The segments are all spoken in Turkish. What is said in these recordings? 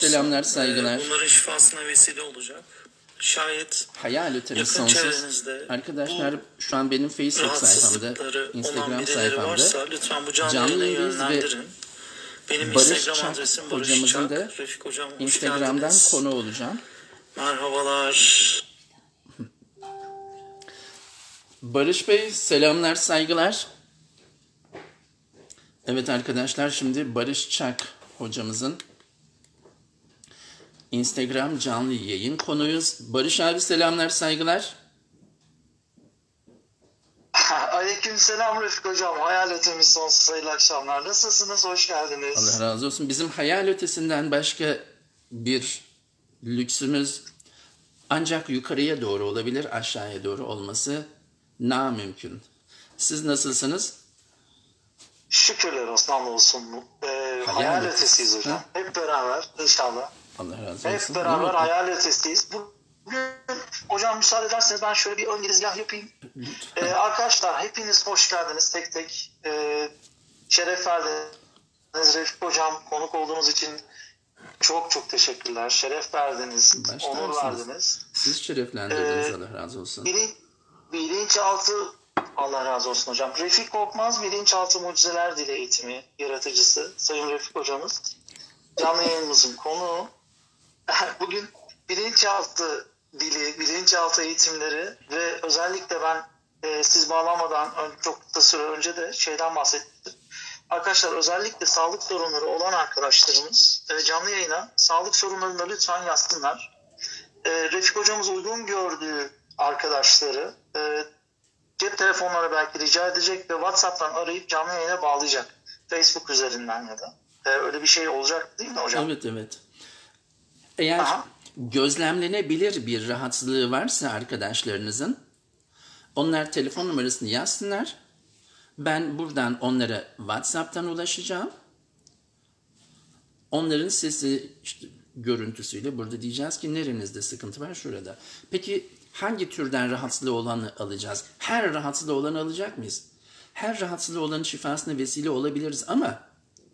Selamlar, saygılar. Bunların şifasına vesile olacak. Şayet Hayal ötemiz yakın sonsuz. çevrenizde Arkadaşlar şu an benim Facebook sayfamda, rahatsızlıkları olan Instagram birileri sayfamda varsa lütfen bu canlı canlı yayına yayındayız ve yönlendirin. Benim Barış Instagram Çak adresim Barış hocamızın Çak. da Refik hocam hoş Instagram'dan geldiniz. konu olacağım. Merhabalar. Barış Bey selamlar, saygılar. Evet arkadaşlar, şimdi Barış Çak hocamızın Instagram canlı yayın konuyuz. Barış abi selamlar, saygılar. Aleykümselam Refik hocam. Hayal ötemiz sonsuz hayırlı akşamlar. Nasılsınız? Hoş geldiniz. Allah razı olsun. Bizim hayal ötesinden başka bir lüksümüz ancak yukarıya doğru olabilir, aşağıya doğru olması namümkün. Siz nasılsınız? Şükürler olsun, hamdolsun. Hayal ötesiyiz hocam. Ha? Hep beraber inşallah. Allah razı olsun. Hep beraber hayal ötesiyiz. Bugün hocam müsaade ederseniz ben şöyle bir ön girizgah yapayım. Arkadaşlar hepiniz hoş geldiniz tek tek. Şeref verdiniz Refik hocam, konuk olduğunuz için çok çok teşekkürler. Şeref verdiniz, onur verdiniz. Siz şereflendirdiniz, Allah razı olsun. Bilinçaltı, Allah razı olsun hocam. Refik Korkmaz Bilinçaltı Mucizeler Dili Eğitimi yaratıcısı Sayın Refik hocamız. Canlı yayınımızın konuğu. Bugün bilinçaltı dili, bilinçaltı eğitimleri ve özellikle ben siz bağlamadan çok kısa süre önce de şeyden bahsettim. Arkadaşlar özellikle sağlık sorunları olan arkadaşlarımız canlı yayına sağlık sorunlarını lütfen yazsınlar. Refik hocamız uygun gördüğü arkadaşları cep telefonları belki rica edecek ve WhatsApp'tan arayıp canlı yayına bağlayacak. Facebook üzerinden ya da. Öyle bir şey olacak değil mi hocam? Evet, evet. Eğer gözlemlenebilir bir rahatsızlığı varsa arkadaşlarınızın, onlar telefon numarasını yazsınlar. Ben buradan onlara WhatsApp'tan ulaşacağım. Onların sesi, işte görüntüsüyle burada diyeceğiz ki nerenizde sıkıntı var, şurada. Peki hangi türden rahatsızlığı olanı alacağız? Her rahatsızlığı olanı alacak mıyız? Her rahatsızlığı olanın şifasına vesile olabiliriz ama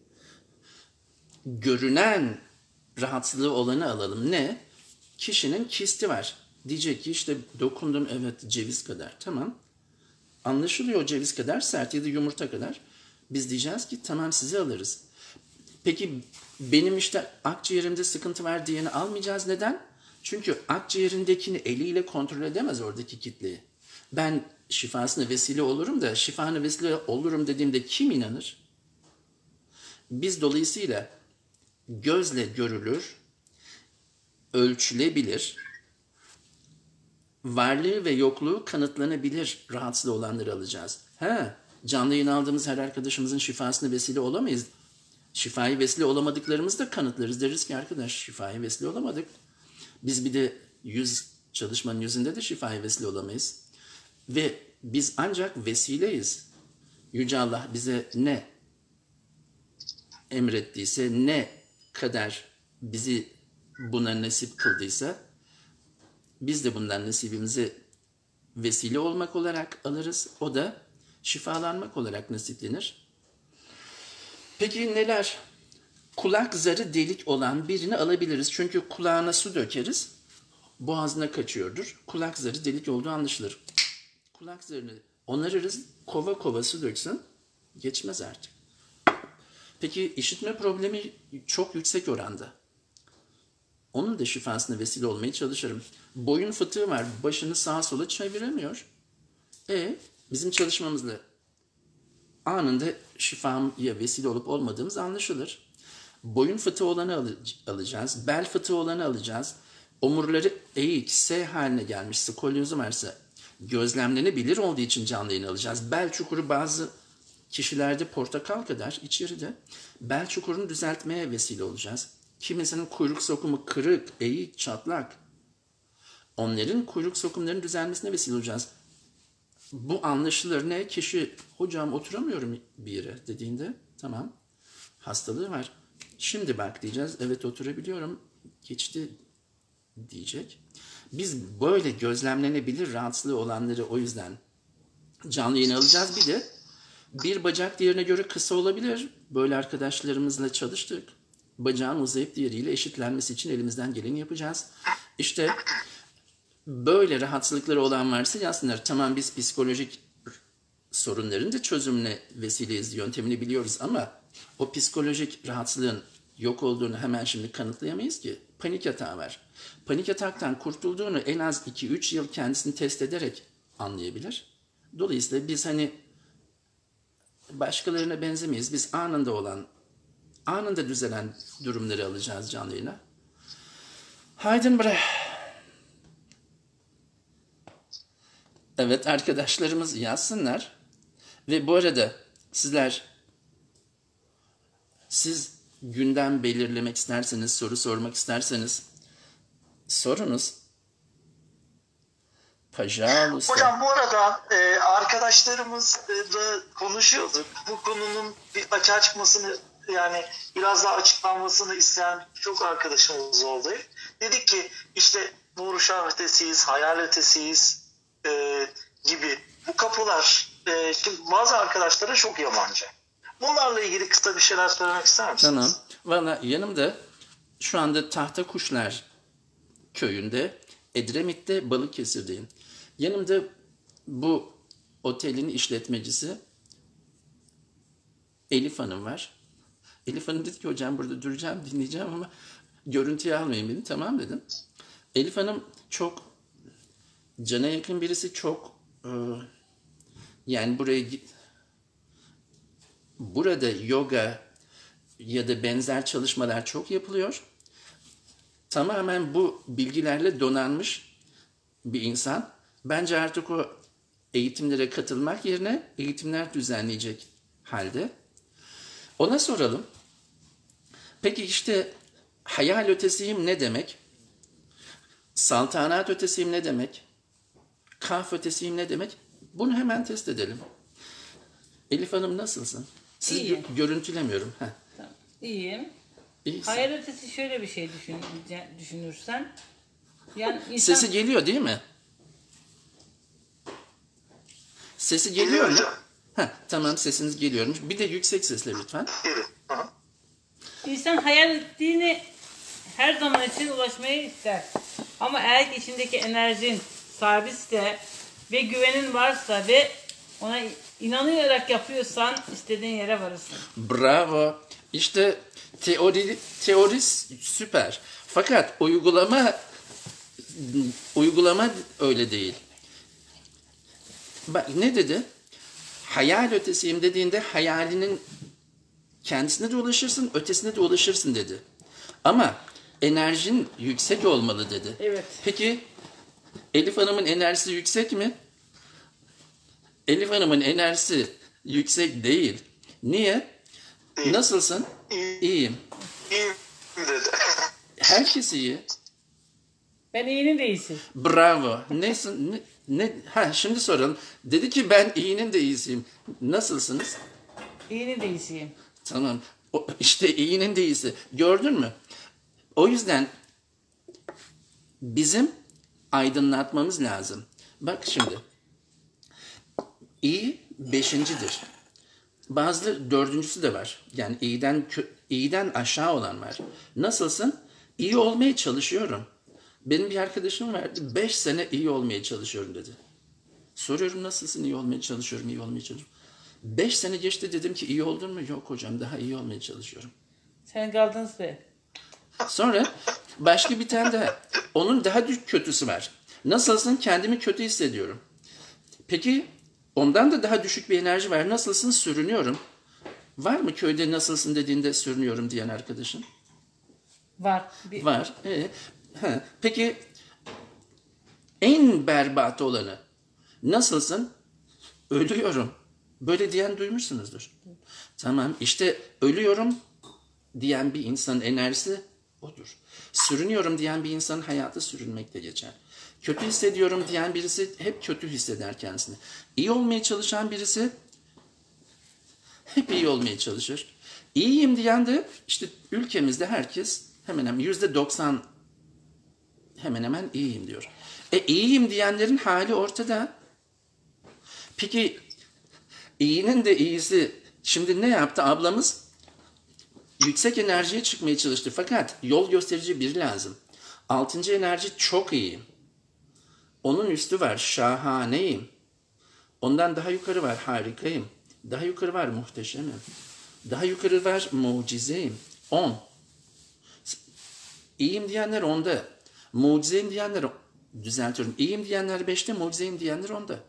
görünen rahatsızlığı olanı alalım. Ne? Kişinin kisti var. Diyecek ki işte dokundum, evet ceviz kadar. Tamam. Anlaşılıyor, ceviz kadar sert ya da yumurta kadar. Biz diyeceğiz ki tamam, sizi alırız. Peki benim işte akciğerimde sıkıntı var diyeni almayacağız. Neden? Çünkü akciğerindekini eliyle kontrol edemez oradaki kitleyi. Ben şifasına vesile olurum da şifana vesile olurum dediğimde kim inanır? Biz dolayısıyla gözle görülür, ölçülebilir, varlığı ve yokluğu kanıtlanabilir rahatsız olanları alacağız. Canlı yayın aldığımız her arkadaşımızın şifasına vesile olamayız. Şifaya vesile olamadıklarımızı da kanıtlarız. Deriz ki arkadaş şifaya vesile olamadık. Biz bir de 100 çalışmanın yüzünde de şifaya vesile olamayız. Ve biz ancak vesileyiz. Yüce Allah bize ne emrettiyse, ne kadar bizi buna nasip kıldıysa biz de bundan nasibimizi vesile olmak olarak alırız. O da şifalanmak olarak nasiplenir. Peki neler? Kulak zarı delik olan birini alabiliriz. Çünkü kulağına su dökeriz, boğazına kaçıyordur. Kulak zarı delik olduğu anlaşılır. Kulak zarını onarırız, kova kova su döksün, geçmez artık. Peki işitme problemi çok yüksek oranda. Onun da şifasına vesile olmaya çalışırım. Boyun fıtığı var, başını sağa sola çeviremiyor. Bizim çalışmamızla anında şifaya vesile olup olmadığımız anlaşılır. Boyun fıtığı olanı alacağız, bel fıtığı olanı alacağız. Omurları eğik, S haline gelmiş, skolyozu varsa gözlemlenebilir olduğu için canlı yayın alacağız. Bel çukuru bazı kişilerde portakal kadar içeride. Bel çukurunu düzeltmeye vesile olacağız. Kimisinin kuyruk sokumu kırık, eğik, çatlak. Onların kuyruk sokumlarının düzelmesine vesile olacağız. Bu anlaşılır ne? Kişi hocam oturamıyorum bir yere dediğinde tamam, hastalığı var. Şimdi bak diyeceğiz, evet oturabiliyorum, geçti diyecek. Biz böyle gözlemlenebilir rahatsızlığı olanları o yüzden canlı yayın alacağız. Bir de bir bacak diğerine göre kısa olabilir. Böyle arkadaşlarımızla çalıştık. bacağın uzayıp diğeriyle eşitlenmesi için elimizden geleni yapacağız. İşte böyle rahatsızlıkları olan varsa yazsınlar. Tamam, biz psikolojik sorunların da çözümüne vesileyiz, yöntemini biliyoruz ama o psikolojik rahatsızlığın yok olduğunu hemen şimdi kanıtlayamayız ki. Panik atağı var. Panik ataktan kurtulduğunu en az 2-3 yıl kendisini test ederek anlayabilir. Dolayısıyla biz hani başkalarına benzemeyiz. Biz anında düzelen durumları alacağız canlı yayına. Haydin bre. Evet, arkadaşlarımız yazsınlar. Ve bu arada siz gündem belirlemek isterseniz, soru sormak isterseniz sorunuz. Pajalusta. Hocam bu arada arkadaşlarımızla konuşuyorduk. Bu konunun bir açığa çıkmasını, yani biraz daha açıklanmasını isteyen çok arkadaşımız oldu. Dedik ki işte nur şah ötesiyiz, hayal ötesiyiz gibi bu kapılar şimdi bazı arkadaşlara çok yabancı. Bunlarla ilgili kısa bir şeyler söylemek ister misiniz? Tamam. Valla yanımda şu anda Tahtakuşlar köyünde, Edremit'te, Balıkesir'deyim. Yanımda bu otelin işletmecisi Elif Hanım var. Elif Hanım dedi ki hocam burada duracağım, dinleyeceğim ama görüntüye almayın beni. Tamam dedim. Elif Hanım çok cana yakın birisi, çok yani burada yoga ya da benzer çalışmalar çok yapılıyor. Tamamen bu bilgilerle donanmış bir insan. Bence artık o eğitimlere katılmak yerine eğitimler düzenleyecek halde. Ona soralım. Peki işte hayal ötesiyim ne demek? Saltanat ötesiyim ne demek? Kaf ötesiyim ne demek? Bunu hemen test edelim. Elif Hanım nasılsın? Sizi İyiyim. Görüntülemiyorum. Heh. Tamam. İyiyim. İyisin. Hayal ötesi şöyle bir şey düşünürsen. Yani insan... Sesi geliyor değil mi? Sesi geliyor Geliyor mu? hocam. Heh, tamam, sesiniz geliyormuş. Bir de yüksek sesle lütfen. Gelin. Hı. İnsan hayal ettiğini her zaman için ulaşmayı ister. Ama eğer ki içindeki enerjin sabitse ve güvenin varsa ve ona inanarak yapıyorsan istediğin yere varırsın. Bravo. İşte teori süper. Fakat uygulama öyle değil. Bak ne dedi? Hayal ötesiyim dediğinde hayalinin kendisine de ulaşırsın, ötesine de ulaşırsın dedi. Ama enerjin yüksek olmalı dedi. Evet. Peki Elif Hanım'ın enerjisi yüksek mi? Elif Hanım'ın enerjisi yüksek değil. Niye? Nasılsın? İyiyim. İyiyim dedi. Herkes iyi. Ben iyinin de iyisi. Bravo. Şimdi soralım. Dedi ki ben iyinin de iyisiyim. Nasılsınız? İyinin de iyisiyim. Tamam. İşte iyinin de iyisi. Gördün mü? O yüzden bizim aydınlatmamız lazım. Bak şimdi. İyi beşincidir. Bazıları dördüncüsü de var. Yani iyiden aşağı olan var. Nasılsın? İyi olmaya çalışıyorum. Benim bir arkadaşım vardı. 5 sene iyi olmaya çalışıyorum dedi. Soruyorum nasılsın? İyi olmaya çalışıyorum, iyi olmaya çalışıyorum. 5 sene geçti, dedim ki iyi oldun mu? Yok hocam, daha iyi olmaya çalışıyorum. Sen kaldın size. Sonra başka bir tane daha. Onun daha kötüsü var. Nasılsın? Kendimi kötü hissediyorum. Peki ondan da daha düşük bir enerji var. Nasılsın? Sürünüyorum. Var mı köyde nasılsın dediğinde sürünüyorum diyen arkadaşın? Var. Var. Peki en berbat olanı nasılsın? Ölüyorum. Böyle diyen duymuşsunuzdur. Tamam, işte ölüyorum diyen bir insanın enerjisi odur. Sürünüyorum diyen bir insanın hayatı sürünmekte geçer. Kötü hissediyorum diyen birisi hep kötü hisseder kendisini. İyi olmaya çalışan birisi hep iyi olmaya çalışır. İyiyim diyen de işte ülkemizde herkes hemen hemen %90 hemen hemen iyiyim diyor. İyiyim diyenlerin hali ortada. Peki iyinin de iyisi şimdi ne yaptı ablamız? yüksek enerjiye çıkmaya çalıştı. Fakat yol gösterici biri lazım. 6. enerji çok iyi. Onun üstü var, şahaneyim. Ondan daha yukarı var, harikayım. Daha yukarı var, muhteşemim. Daha yukarı var, mucizeyim. 10. İyiyim diyenler 10'da. Mucizeyim diyenler, düzeltiyorum. İyiyim diyenler 5'te, mucizeyim diyenler 10'da.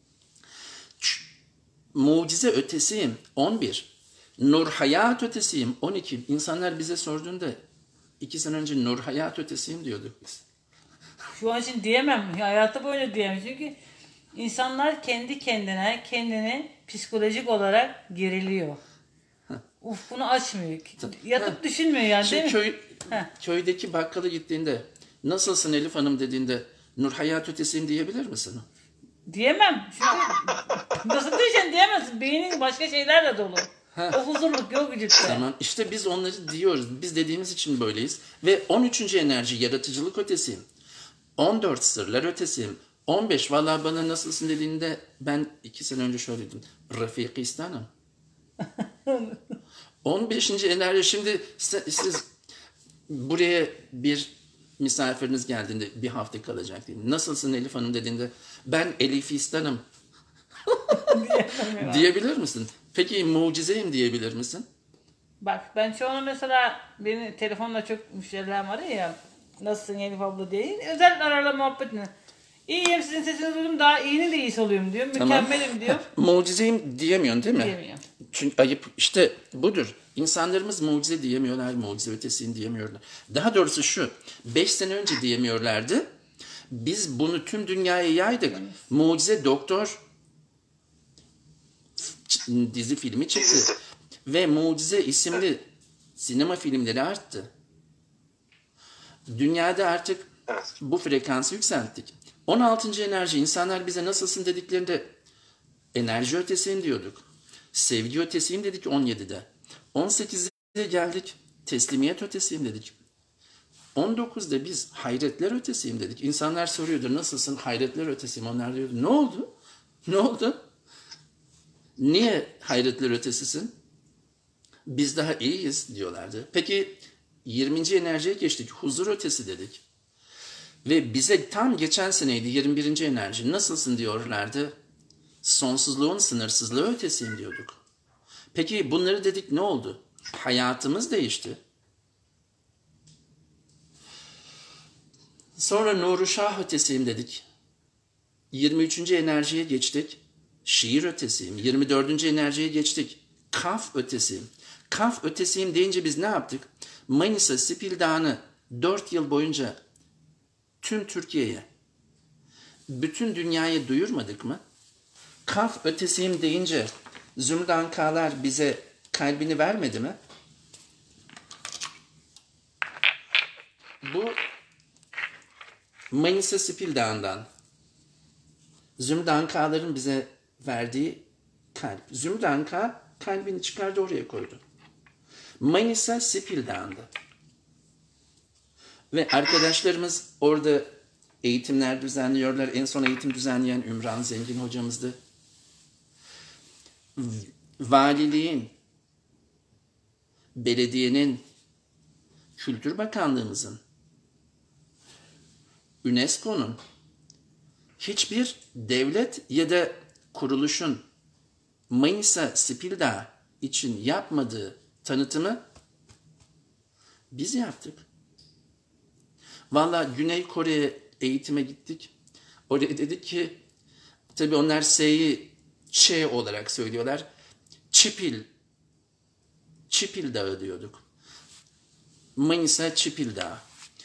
Mucize ötesiyim 11. Nur hayat ötesiyim 12. İnsanlar bize sorduğunda 2 sene önce nur hayat ötesiyim diyorduk biz. Şu an için diyemem. Hayatı boyunca diyemem. Çünkü insanlar kendi kendini psikolojik olarak geriliyor. Ufkunu açmıyor. Yatıp düşünmüyor yani, değil Şimdi mi? köydeki bakkala gittiğinde nasılsın Elif Hanım dediğinde nur hayat ötesiyim diyebilir misin? Diyemem. Çünkü nasıl diyeceksin, diyemezsin. Beynin başka şeylerle dolu. O huzurluk yok vücutta. Tamam, işte biz onları diyoruz. Biz dediğimiz için böyleyiz. Ve 13. enerji yaratıcılık ötesiyim. 14 sırlar ötesiyim. 15 vallahi bana nasılsın dediğinde ben 2 sene önce şöyle dedim. Rafikistan'ım. 15. enerji, şimdi siz buraya bir misafiriniz geldiğinde bir hafta kalacak değil. Nasılsın Elif Hanım dediğinde ben Elifistan'ım diyebilir misin? Peki mucizeyim diyebilir misin? Bak ben çoğunu mesela beni telefonla çok müşterilerim arıyor ya. Nasılsın Elif abla diye. Özel ararla muhabbetini. İyiyim, sizin sesinizi duydum, daha iyinin de iyisi oluyorum diyor. Mükemmelim diyor. Mucizeyim diyemiyorsun değil mi? Diyemiyor. Çünkü ayıp işte budur. İnsanlarımız mucize diyemiyorlar, mucize ötesini diyemiyorlar. Daha doğrusu şu, 5 sene önce diyemiyorlardı. Biz bunu tüm dünyaya yaydık. Mucize Doktor dizi filmi çıktı. Ve Mucize isimli sinema filmleri arttı. Dünyada artık bu frekansı yükselttik. 16. enerji, insanlar bize nasılsın dediklerinde enerji ötesiyim diyorduk. Sevgi ötesiyim dedik 17'de. 18'de geldik, teslimiyet ötesiyim dedik. 19'da biz hayretler ötesiyim dedik. İnsanlar soruyordu nasılsın, hayretler ötesiyim. Onlar diyordu ne oldu? Ne oldu? Niye hayretler ötesisin? Biz daha iyiyiz diyorlardı. Peki 20. enerjiye geçtik. Huzur ötesi dedik. Ve bize tam geçen seneydi 21. enerji. Nasılsın diyorlardı. Sonsuzluğun sınırsızlığı ötesiyim diyorduk. Peki bunları dedik, ne oldu? Hayatımız değişti. Sonra Nuru Şah ötesiyim dedik. 23. enerjiye geçtik. Şiir ötesiyim. 24. enerjiye geçtik. Kaf ötesiyim. Kaf ötesiyim deyince biz ne yaptık? Manisa Sipil Dağı'nı 4 yıl boyunca tüm Türkiye'ye, bütün dünyaya duyurmadık mı? Kaf ötesiyim deyince Zümrüt Kağlar bize kalbini vermedi mi? Bu Manisa Sipil Dağı'ndan Zümrüt Kağlar'ın bize verdiği kalp. Zümrüt Kağ kalbini çıkardı, oraya koydu. Manisa Sipil Dağı'nda. Ve arkadaşlarımız orada eğitimler düzenliyorlar. En son eğitim düzenleyen Ümran Zengin hocamızdı. Valiliğin, belediyenin, Kültür Bakanlığımızın, UNESCO'nun, hiçbir devlet ya da kuruluşun Manisa Sipil Dağı için yapmadığı tanıtımı biz yaptık. Vallahi Güney Kore'ye eğitime gittik. Oraya dedik ki, tabii onlar S'yi Ç olarak söylüyorlar. Çipil Dağı diyorduk. Manisa Çipil Dağı.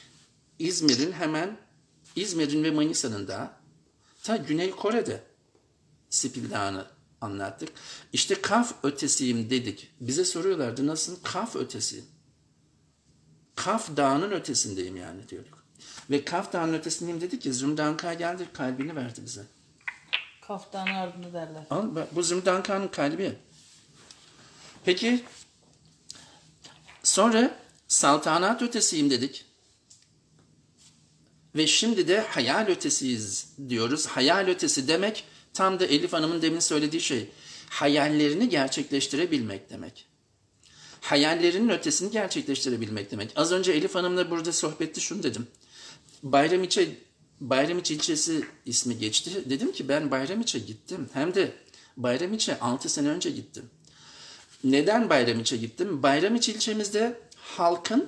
İzmir'in ve Manisa'nın dağı. Ta Güney Kore'de Sipil Dağı'nı anlattık. İşte Kaf ötesiyim dedik. Bize soruyorlardı nasılsın? Kaf ötesiyim. Kaf Dağı'nın ötesindeyim yani diyorduk. Ve Kaf Dağı'nın ötesindeyim dedik ki Zümrüt Kağ geldi, kalbini verdi bize. Kaf Dağı'nın ardında derler. Al, bak, bu Zümrüt Kağ'ın kalbi. Peki sonra saltanat ötesiyim dedik. Ve şimdi de hayal ötesiyiz diyoruz. Hayal ötesi demek tam da Elif Hanım'ın demin söylediği şey. Hayallerini gerçekleştirebilmek demek. hayallerinin ötesini gerçekleştirebilmek demek. Az önce Elif Hanım'la burada sohbette şunu dedim. Bayramiçi ilçesi ismi geçti. Dedim ki ben Bayramiç'e gittim. Hem de Bayramiç'e 6 sene önce gittim. Neden Bayramiç'e gittim? Bayramiç ilçemizde halkın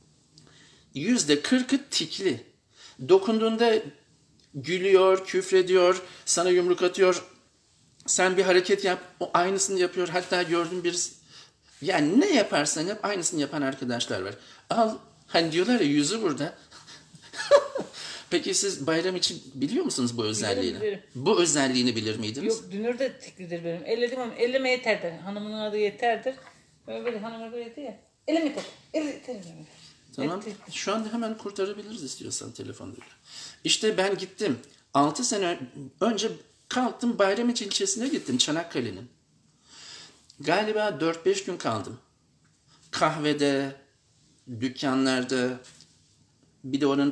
%40'ı tikli. Dokunduğunda gülüyor, küfrediyor, sana yumruk atıyor. Sen bir hareket yap, o aynısını yapıyor. Hatta gördüm birisi, yani ne yaparsan yap aynısını yapan arkadaşlar var. Al, hani diyorlar ya yüzü burada. Peki siz bayram için biliyor musunuz bu özelliğini? Bilirim. Bu özelliğini bilir miydiniz? Yok, dünür de tiklidir benim. Elledim ama elleme yeterdir. Hanımının adı yeterdir. Böyle hanıma böyle diyor ya. Elime yeter. Yeter. Tamam. Şu anda hemen kurtarabiliriz istiyorsan telefonda. İşte ben gittim. 6 sene önce kalktım, Bayramiçi ilçesine gittim, Çanakkale'nin. Galiba 4-5 gün kaldım. Kahvede, dükkanlarda, bir de onun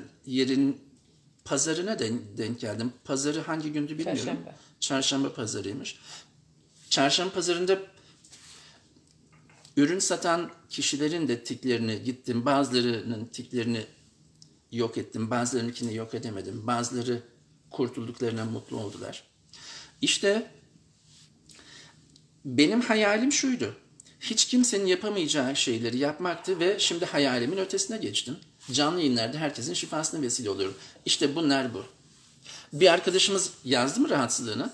pazarına denk geldim. Pazarı hangi gündü bilmiyorum. Çarşamba. Çarşamba pazarıymış. Çarşamba pazarında ürün satan kişilerin de tiklerini gittim. Bazılarının tiklerini yok ettim. Bazılarınkini yok edemedim. Bazıları kurtulduklarına mutlu oldular. İşte benim hayalim şuydu. Hiç kimsenin yapamayacağı şeyleri yapmaktı ve şimdi hayalimin ötesine geçtim. Canlı yayınlarda herkesin şifasına vesile oluyorum. İşte bunlar bu. Bir arkadaşımız yazdı mı rahatsızlığını?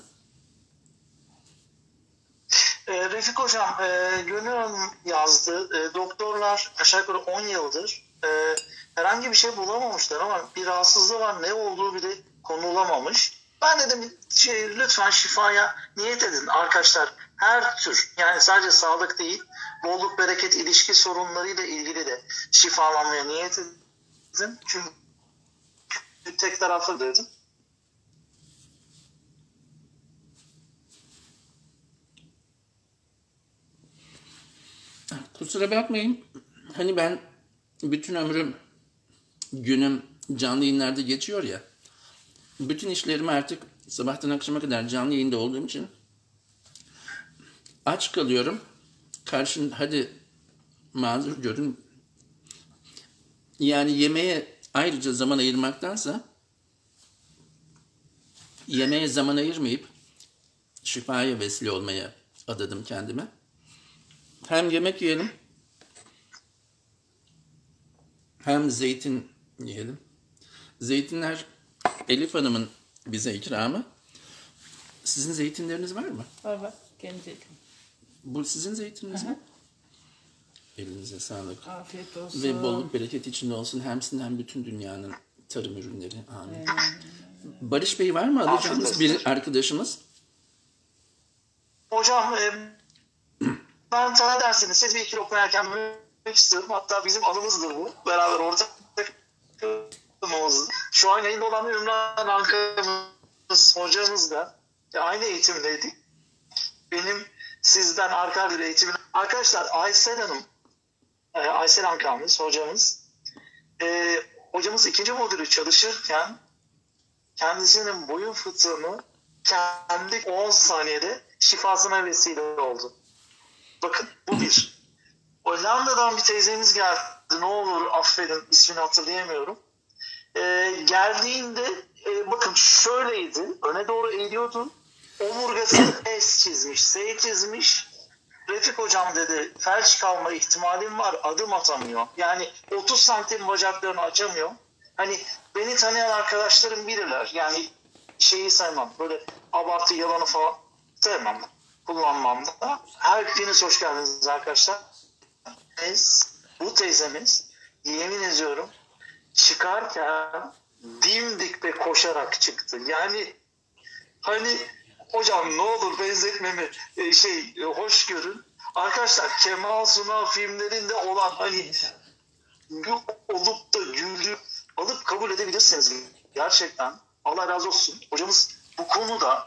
Refik Hocam, Gönül Hanım yazdı. Doktorlar aşağı yukarı 10 yıldır herhangi bir şey bulamamışlar ama bir rahatsızlığı var. Ne olduğu bile konulamamış. Ben dedim lütfen şifaya niyet edin arkadaşlar. Her tür, yani sadece sağlık değil, bolluk, bereket, ilişki sorunlarıyla ilgili de şifalanmaya niyet edin. Çünkü tek taraflı dedim. Kusura bakmayın. Hani ben bütün ömrüm, günüm canlı yayınlarda geçiyor ya. Bütün işlerimi artık sabahtan akşama kadar canlı yayında olduğum için aç kalıyorum. Hadi mazur görün. Yani yemeğe ayrıca zaman ayırmaktansa yemeğe zaman ayırmayıp şifaya vesile olmaya adadım kendime. Hem yemek yiyelim, hem zeytin yiyelim. Zeytinler Elif Hanım'ın bize ikramı. Sizin zeytinleriniz var mı? Var. Kendi zeytin. Bu sizin zeytininiz mi? Elinize sağlık. Afiyet olsun. Ve bolluk bereket içinde olsun hem sizin hem bütün dünyanın tarım ürünleri. Amin. Barış Bey var mı alacağınız bir arkadaşımız? Hocam ben sana dersiniz. Siz bir iki lokma yerken büyümek istiyorum. Hatta bizim anımızdır bu. Beraber ortak şu an yayında olan Ümran Ankara'mız hocamız da aynı eğitimdeydik. Benim sizden arka bir eğitimin. Arkadaşlar Aysel Hanım, Aysel Ankara'mız hocamız. Hocamız 2. modülü çalışırken kendisinin boyun fıtığını kendi 10 saniyede şifasına vesile oldu. Bakın bu bir. Hollanda'dan bir teyzemiz geldi. Ne olur affedin, ismini hatırlayamıyorum. Geldiğinde bakın şöyleydi. Öne doğru eğiliyordu. Omurgası S çizmiş, S çizmiş. Refik hocam dedi, felç kalma ihtimalim var, adım atamıyor. Yani 30 santim bacaklarını açamıyor. Hani beni tanıyan arkadaşlarım bilirler. Yani şeyi sevmem, böyle abartı yalanı falan sevmem, kullanmam da. Hepiniz hoş geldiniz arkadaşlar. Bu teyzemiz, yemin ediyorum, çıkarken dimdik ve koşarak çıktı. Yani hani hocam ne olur benzetmemi hoş görün. Arkadaşlar Kemal Sunal filmlerinde olan hani olup da güldüğü alıp kabul edebilirsiniz. Gerçekten Allah razı olsun. Hocamız bu konuda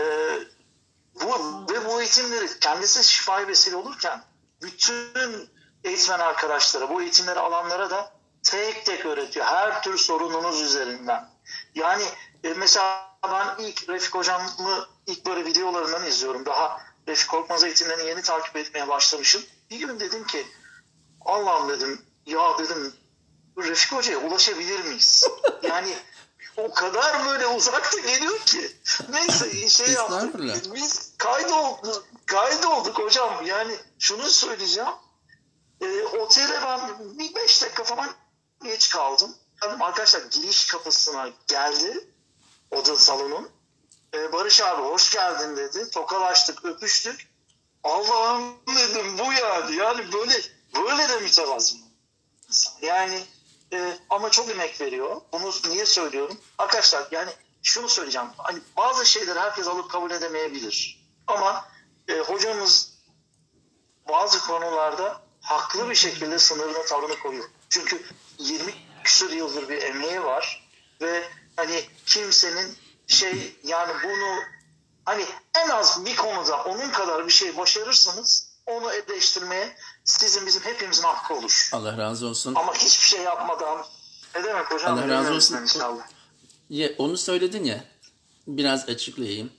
bu eğitimleri kendisi şifaya vesile olurken bütün eğitmen arkadaşlara, bu eğitimleri alanlara da tek tek öğretiyor. Her tür sorununuz üzerinden. Yani mesela ben ilk Refik hocamı ilk böyle videolarından izliyorum. Daha Refik Korkmaz eğitimlerini yeni takip etmeye başlamışım. Bir gün dedim ki Allah'ım dedim ya dedim Refik Hoca'ya ulaşabilir miyiz? Yani o kadar böyle uzakta geliyor ki. Neyse şey yaptık. Biz kaydolduk hocam. Yani şunu söyleyeceğim. Otele ben bir 5 dakika falan geç kaldım. Arkadaşlar giriş kapısına geldi. Oda salonun. Barış abi hoş geldin dedi. Tokalaştık, öpüştük. Allah'ım dedim bu yani. Yani böyle de mütevazı. Yani ama çok emek veriyor. Bunu niye söylüyorum? Arkadaşlar yani şunu söyleyeceğim. Hani bazı şeyleri herkes alıp kabul edemeyebilir. Ama hocamız bazı konularda haklı bir şekilde sınırını tavrını koyuyor. Çünkü 20 küsur yıldır bir emeği var ve hani kimsenin yani bunu hani en az bir konuda onun kadar bir şey başarırsanız onu eleştirmeye bizim hepimizin hakkı olur. Allah razı olsun. Ama hiçbir şey yapmadan ne demek hocam? Allah razı olsun. İnşallah. Onu söyledin ya, biraz açıklayayım.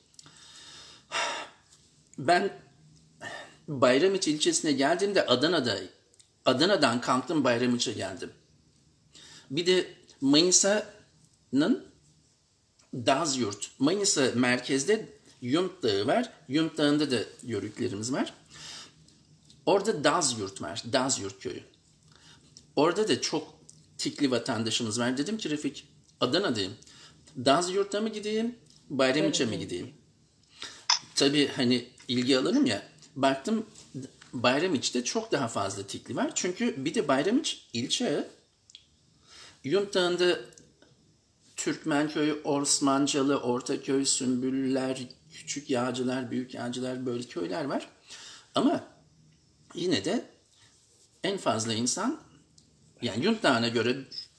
Ben Bayramiç ilçesine geldiğimde Adana'dan kalktım Bayramiç'e geldim. Bir de Manisa'nın Dazyurt. Manisa merkezde Yunt Dağı var. Yunt Dağı'nda da yörüklerimiz var. Orada Dazyurt var. Dazyurt köyü. Orada da çok tikli vatandaşımız var. Dedim ki Refik, Adana'dayım. Dazyurt'a mı gideyim, Bayramiç'e mi gideyim? Tabii hani ilgi alanım ya. Baktım Bayramiç'te çok daha fazla tikli var. Çünkü bir de Bayramiç ilçe. Yunt Dağı'nda Türkmenköyü, Osmancalı, Ortaköy, Sümbüller, Küçük Yağcılar, Büyük Yağcılar böyle köyler var. Ama yine de en fazla insan yani Yunt Dağı'na göre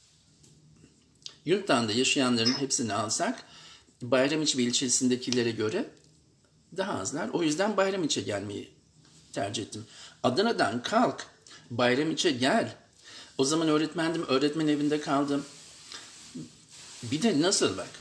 Yunt Dağı'nda yaşayanların hepsini alsak Bayramiç ve ilçesindekilere göre daha azlar. O yüzden Bayramiç'e gelmeyi tercih ettim. Adana'dan kalk, Bayramiç'e gel. O zaman öğretmendim, öğretmen evinde kaldım. Bir de nasıl bak,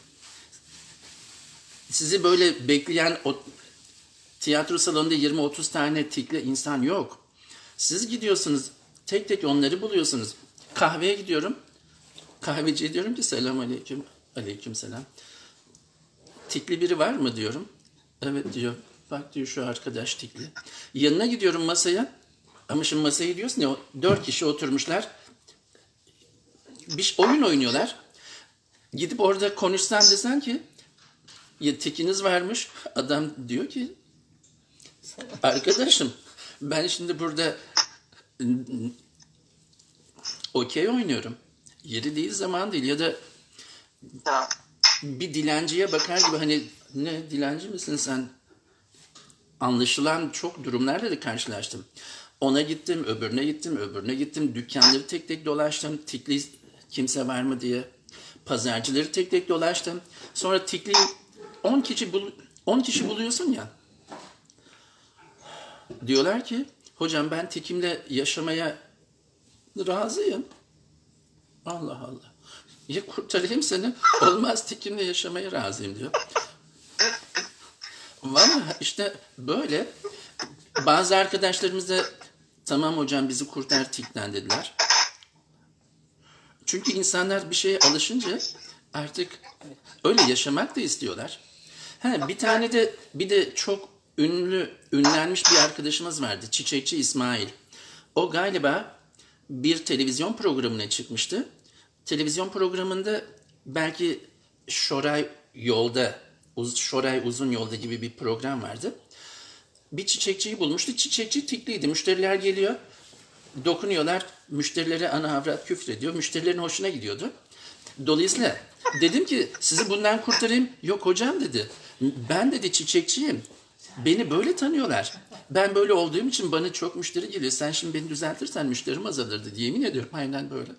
sizi böyle bekleyen o tiyatro salonunda 20-30 tane tikli insan yok. Siz gidiyorsunuz, tek tek onları buluyorsunuz. Kahveye gidiyorum, kahveciye diyorum ki selam aleyküm, aleyküm selam. Tikli biri var mı diyorum. Evet diyor, bak diyor şu arkadaş tikli. Yanına gidiyorum masaya, ama şimdi masaya gidiyorsun ya 4 kişi oturmuşlar, bir oyun oynuyorlar. Gidip orada konuşsan desen ki ya tikiniz varmış. Adam diyor ki arkadaşım ben şimdi burada okey oynuyorum. Yeri değil zaman değil ya da bir dilenciye bakar gibi hani ne dilenci misin sen? Anlaşılan çok durumlarla da karşılaştım. Ona gittim, öbürüne gittim, öbürüne gittim. Dükkanları tek tek dolaştım. Tikli kimse var mı diye. Pazarcıları tek tek dolaştım. Sonra tikli 10 kişi buluyorsun ya. Diyorlar ki hocam ben tikimle yaşamaya razıyım. Allah Allah. Ya kurtarayım seni. Olmaz tikimle yaşamaya razıyım diyor. Vallahi işte böyle. Bazı arkadaşlarımız da tamam hocam bizi kurtar tikten dediler. Çünkü insanlar bir şeye alışınca artık öyle yaşamak da istiyorlar. Bir de çok ünlenmiş bir arkadaşımız vardı. Çiçekçi İsmail. O galiba bir televizyon programına çıkmıştı. Televizyon programında belki Şoray Uzun Yolda gibi bir program vardı. Bir çiçekçiyi bulmuştu. Çiçekçi tikliydi. Müşteriler geliyor. Dokunuyorlar. Müşterilere ana avrat küfrediyor. Müşterilerin hoşuna gidiyordu. Dolayısıyla dedim ki sizi bundan kurtarayım. Yok hocam dedi. Ben dedi çiçekçiyim. Beni böyle tanıyorlar. Ben böyle olduğum için bana çok müşteri geliyor. Sen şimdi beni düzeltirsen müşterim azalır dedi. Yemin ediyorum aynen böyle.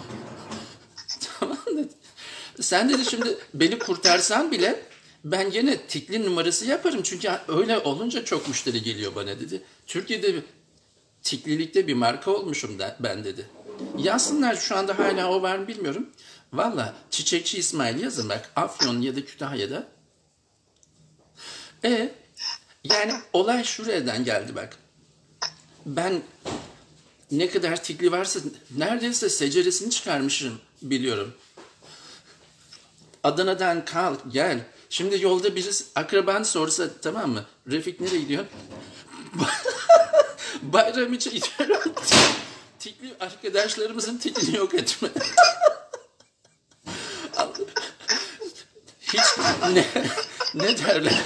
Tamam dedi. Sen dedi şimdi beni kurtarsan bile ben gene tikli numarası yaparım. Çünkü öyle olunca çok müşteri geliyor bana dedi. Türkiye'de tiklilikte bir marka olmuşum ben dedi. Yazsınlar şu anda hala o var mı bilmiyorum. Valla Çiçekçi İsmail yazın bak Afyon ya da Kütahya'da. Yani olay şuradan geldi bak. Ben ne kadar tikli varsa neredeyse seceresini çıkarmışım biliyorum. Adana'dan kalk gel. Şimdi yolda birisi akraban sorsa tamam mı? Refik nereye gidiyorsun? Bayramiç'e gidiyorum. Tikli arkadaşlarımızın tiklini yok etme. Hiç ne derler?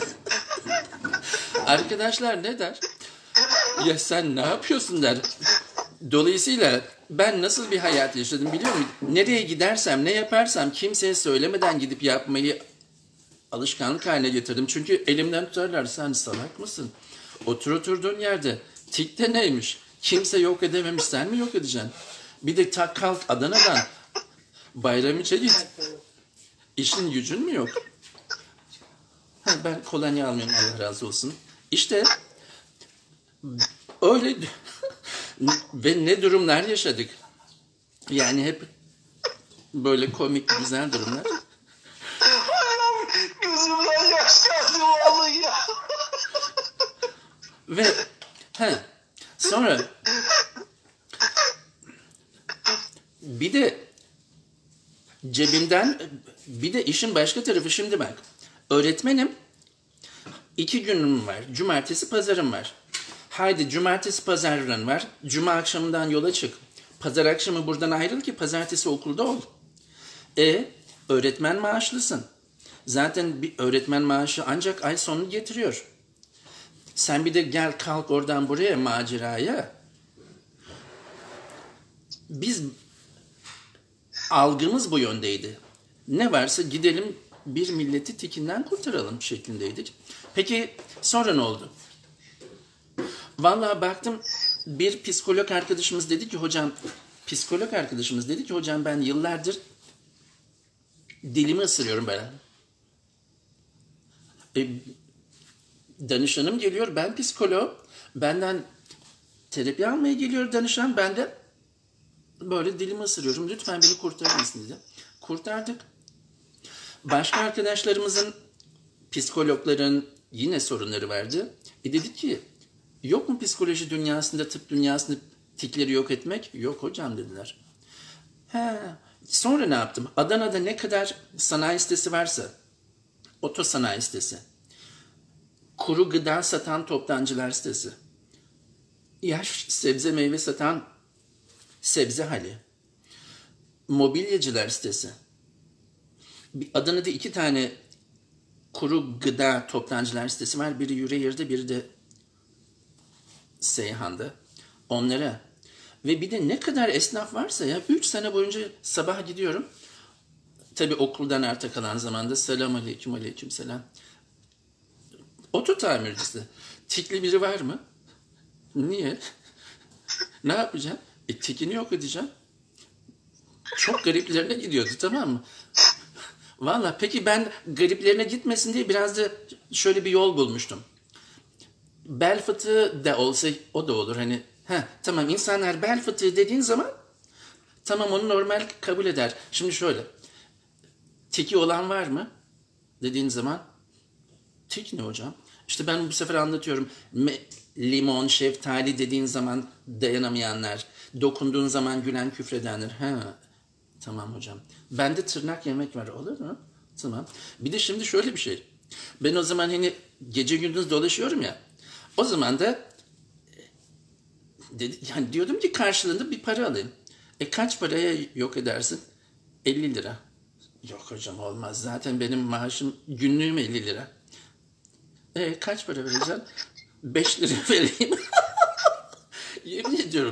Arkadaşlar ne der? Ya sen ne yapıyorsun der. Dolayısıyla ben nasıl bir hayat yaşadım biliyor musun? Nereye gidersem, ne yaparsam kimseye söylemeden gidip yapmayı alışkanlık haline getirdim. Çünkü elimden tutarlar. Sen salak mısın? Oturduğun yerde. Tikte neymiş? Kimse yok edememiş. Sen mi yok edeceksin? Bir de tak kalk Adana'dan. Bayramiç'e git. İşin gücün mü yok? Ben kolonya almıyorum Allah razı olsun. İşte öyle ve ne durumlar yaşadık. Yani hep böyle komik güzel durumlar. Gözümden yaş geldi vallahi ya. Ve sonra bir de cebimden bir de işin başka tarafı şimdi bak. Öğretmenim 2 günüm var. Cumartesi pazarım var. Haydi cumartesi pazarın var. Cuma akşamından yola çık. Pazar akşamı buradan ayrıl ki pazartesi okulda ol. Öğretmen maaşlısın. Zaten bir öğretmen maaşı ancak ay sonunu getiriyor. Sen bir de gel kalk oradan buraya maceraya. Biz algımız bu yöndeydi. Ne varsa gidelim bir milleti tikinden kurtaralım şeklindeydik. Peki sonra ne oldu? Vallahi baktım bir psikolog arkadaşımız dedi ki hocam ben yıllardır dilimi ısırıyorum böyle. Danışanım geliyor, ben psikolog. Benden terapi almaya geliyor danışan. Ben de böyle dilimi ısırıyorum. Lütfen beni kurtarır mısın dedi. Kurtardık. Başka arkadaşlarımızın, psikologların yine sorunları vardı. Dedik ki yok mu psikoloji dünyasında, tıp dünyasında tikleri yok etmek? Yok hocam dediler. Sonra ne yaptım? Adana'da ne kadar sanayi sitesi varsa, otosanayi sitesi, kuru gıda satan toptancılar sitesi, yaş sebze meyve satan sebze hali, mobilyacılar sitesi. Adana'da 2 tane kuru gıda toptancılar sitesi var. Biri Yüreğir'de, biri de Seyhan'da. Onlara. Ve bir de ne kadar esnaf varsa ya 3 sene boyunca sabah gidiyorum. Tabii okuldan arta kalan zamanda aleyküm selam. Oto tamircisi. Tikli biri var mı? Niye? Ne yapacağım? Tikini yok edeceğim. Çok gariplerine gidiyordu tamam mı? Valla peki ben gariplerine gitmesin diye biraz da şöyle bir yol bulmuştum. Bel fıtığı da olsa o da olur hani. Tamam insanlar bel fıtığı dediğin zaman tamam onu normal kabul eder. Şimdi şöyle. Tiki olan var mı? Dediğin zaman tik ne hocam? İşte ben bu sefer anlatıyorum. Limon, şeftali dediğin zaman dayanamayanlar. Dokunduğun zaman gülen küfredenler. Tamam hocam. Bende tırnak yemek var olur mu? Tamam. Bir de şimdi şöyle bir şey. Ben o zaman hani gece gündüz dolaşıyorum ya. O zaman da yani diyordum ki karşılığında bir para alayım. Kaç paraya yok edersin? 50 lira. Yok hocam olmaz. Zaten benim maaşım günlüğüm 50 lira. Kaç para vereceğim? 5 lira vereyim. Yemin ediyorum.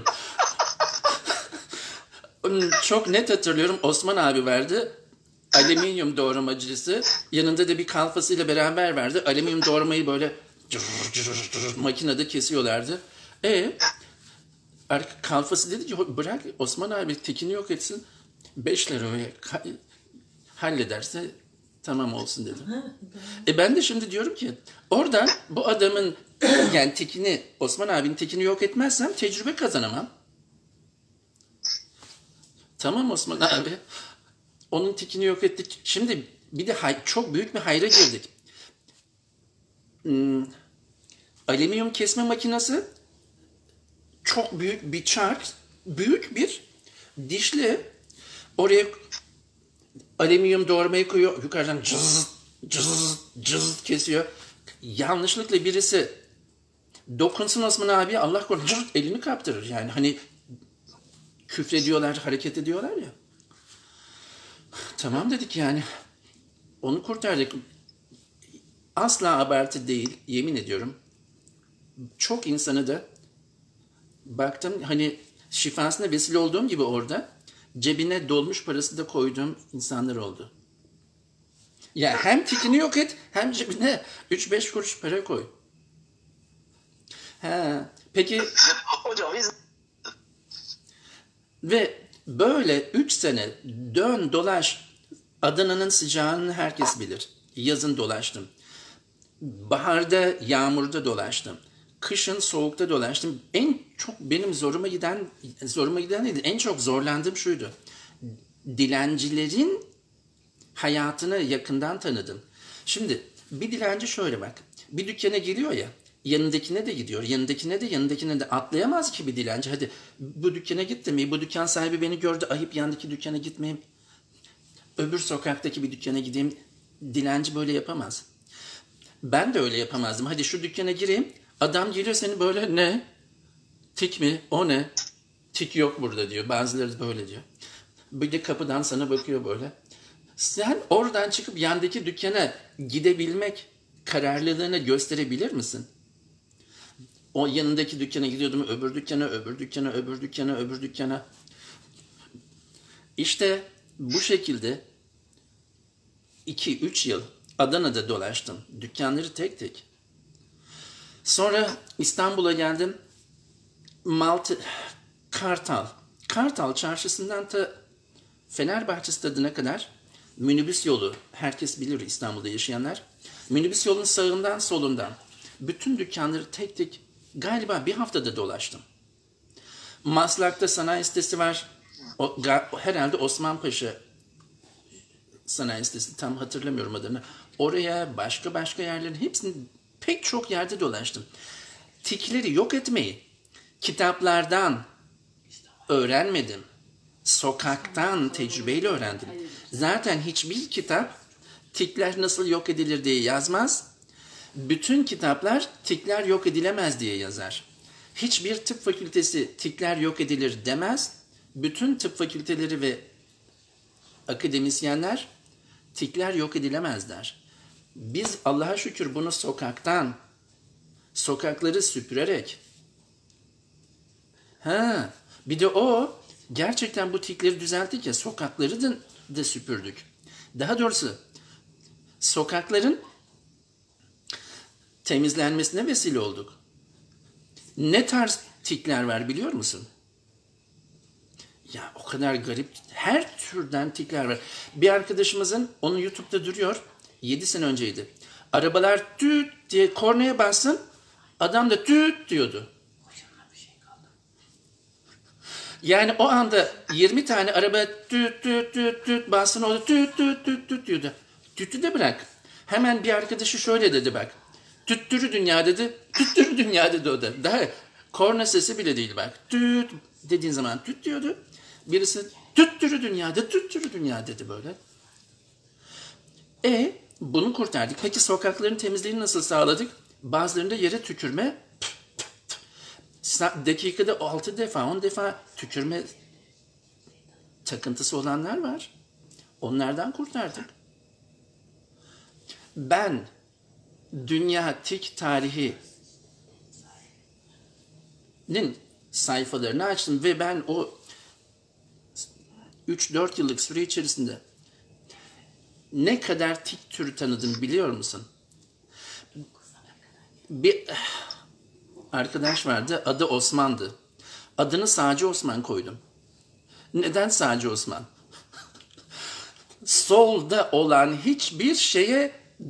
Çok net hatırlıyorum. Osman abi verdi. Alüminyum doğramacısı. Yanında da bir kalfasıyla beraber verdi. Alüminyum doğramayı böyle makinede kesiyorlardı. Kalfası dedi ki bırak Osman abi tekini yok etsin. 5 lira hallederse tamam olsun dedim. Ben de şimdi diyorum ki oradan bu adamın yani tekini Osman abinin tekini yok etmezsem tecrübe kazanamam. Tamam Osman abi. Onun tikini yok ettik. Şimdi bir de çok büyük bir hayra girdik. alüminyum kesme makinesi, çok büyük bir çark, büyük bir dişli, oraya alüminyum doğramayı koyuyor, yukarıdan cız cız cız kesiyor. Yanlışlıkla birisi dokunsun Osman abi, Allah korusun, cırt elini kaptırır. Yani hani küfrediyorlar, hareket ediyorlar ya. Tamam dedik yani. Onu kurtardık. Asla abartı değil, yemin ediyorum. Çok insanı da baktım, hani şifasına vesile olduğum gibi orada cebine dolmuş parası da koyduğum insanlar oldu. Ya hem tikini yok et, hem cebine 3-5 kuruş para koy. Peki Hocam biz ve böyle 3 sene dön dolaş, Adana'nın sıcağını herkes bilir. Yazın dolaştım. Baharda, yağmurda dolaştım. Kışın soğukta dolaştım. En çok benim zoruma giden değil, en çok zorlandığım şuydu. Dilencilerin hayatını yakından tanıdım. Şimdi bir dilenci şöyle bak. Bir dükkana geliyor ya, yanındakine de gidiyor. Yanındakine de atlayamaz ki bir dilenci. Hadi bu dükkana gittim. Bu dükkan sahibi beni gördü. Ayıp, yandaki dükkana gitmeyeyim. Öbür sokaktaki bir dükkana gideyim. Dilenci böyle yapamaz. Ben de öyle yapamazdım. Hadi şu dükkana gireyim. Adam geliyor seni böyle, ne? Tik mi? O ne? Tik yok burada diyor. Bazıları böyle diyor. Bir de kapıdan sana bakıyor böyle. Sen oradan çıkıp yandaki dükkana gidebilmek kararlılığını gösterebilir misin? O yanındaki dükkana gidiyordum. Öbür dükkana. İşte bu şekilde 2-3 yıl Adana'da dolaştım. Dükkanları tek tek. Sonra İstanbul'a geldim. Kartal çarşısından ta Fenerbahçe stadına kadar minibüs yolu. Herkes bilir, İstanbul'da yaşayanlar. Minibüs yolunun sağından solundan bütün dükkanları tek tek galiba bir haftada dolaştım. Maslak'ta sanayi sitesi var. Herhalde Osmanpaşa sanayi sitesi, tam hatırlamıyorum adını. Oraya, başka yerlerin hepsini pek çok yerde dolaştım. Tikleri yok etmeyi kitaplardan öğrenmedim. Sokaktan tecrübeyle öğrendim. Zaten hiçbir kitap tikler nasıl yok edilir diye yazmaz. Bütün kitaplar tikler yok edilemez diye yazar. Hiçbir tıp fakültesi tikler yok edilir demez. Bütün tıp fakülteleri ve akademisyenler tikler yok edilemez der. Biz Allah'a şükür bunu sokakları süpürerek, bir de o gerçekten bu tikleri düzelttik ya, sokakları da süpürdük. Daha doğrusu sokakların temizlenmesine vesile olduk. Ne tarz tikler var biliyor musun? Ya o kadar garip, her türden tikler var. Bir arkadaşımızın, onun YouTube'da duruyor, 7 sene önceydi. Arabalar tüt diye kornaya bassın, adam da tüt diyordu. Yani o anda 20 tane araba tüt tüt tüt tüt bassın, o da tüt tüt tüt tüt diyordu. Tütü de bırak. Hemen bir arkadaşı şöyle dedi bak. Tüttürü dünya dedi. Tüttürü dünya dedi o da. Daha korna sesi bile değil bak. Tüt dediğin zaman tüt diyordu. Birisi tüttürü dünya dedi böyle. Bunu kurtardık. Peki sokakların temizliğini nasıl sağladık? Bazılarında yere tükürme, dakikada 6 defa 10 defa tükürme takıntısı olanlar var. Onlardan kurtardık. Ben Dünya Tik Tarihi'nin sayfalarını açtım ve ben o 3-4 yıllık süre içerisinde ne kadar tik türü tanıdım biliyor musun? Bir arkadaş vardı, adı Osman'dı. Adını Sağcı Osman koydum. Neden Sağcı Osman? Solda olan hiçbir şeye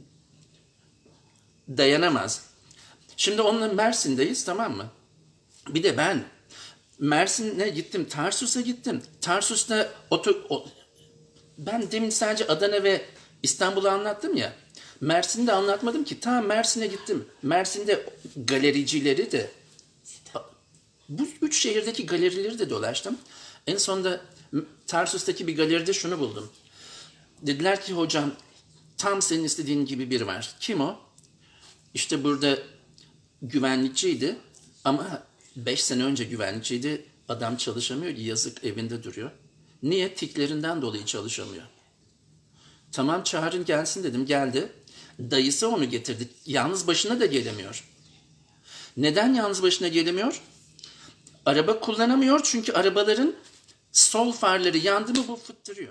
dayanamaz. Şimdi onunla Mersin'deyiz, tamam mı? Bir de ben Mersin'e gittim, Tarsus'a gittim. Tarsus'ta ben demin sadece Adana ve İstanbul'u anlattım ya. Mersin'de anlatmadım ki. Tamam, Mersin'e gittim. Mersin'de galericileri de, bu 3 şehirdeki galerileri de dolaştım. En sonunda Tarsus'taki bir galeride şunu buldum. Dediler ki hocam tam senin istediğin gibi biri var. Kim o? İşte burada güvenlikçiydi ama 5 sene önce güvenlikçiydi. Adam çalışamıyor, yazık, evinde duruyor. Niye? Tiklerinden dolayı çalışamıyor. Tamam, çağırın gelsin dedim. Geldi. Dayısı onu getirdi. Yalnız başına da gelemiyor. Neden yalnız başına gelemiyor? Araba kullanamıyor çünkü arabaların sol farları yandı mı bu fıttırıyor.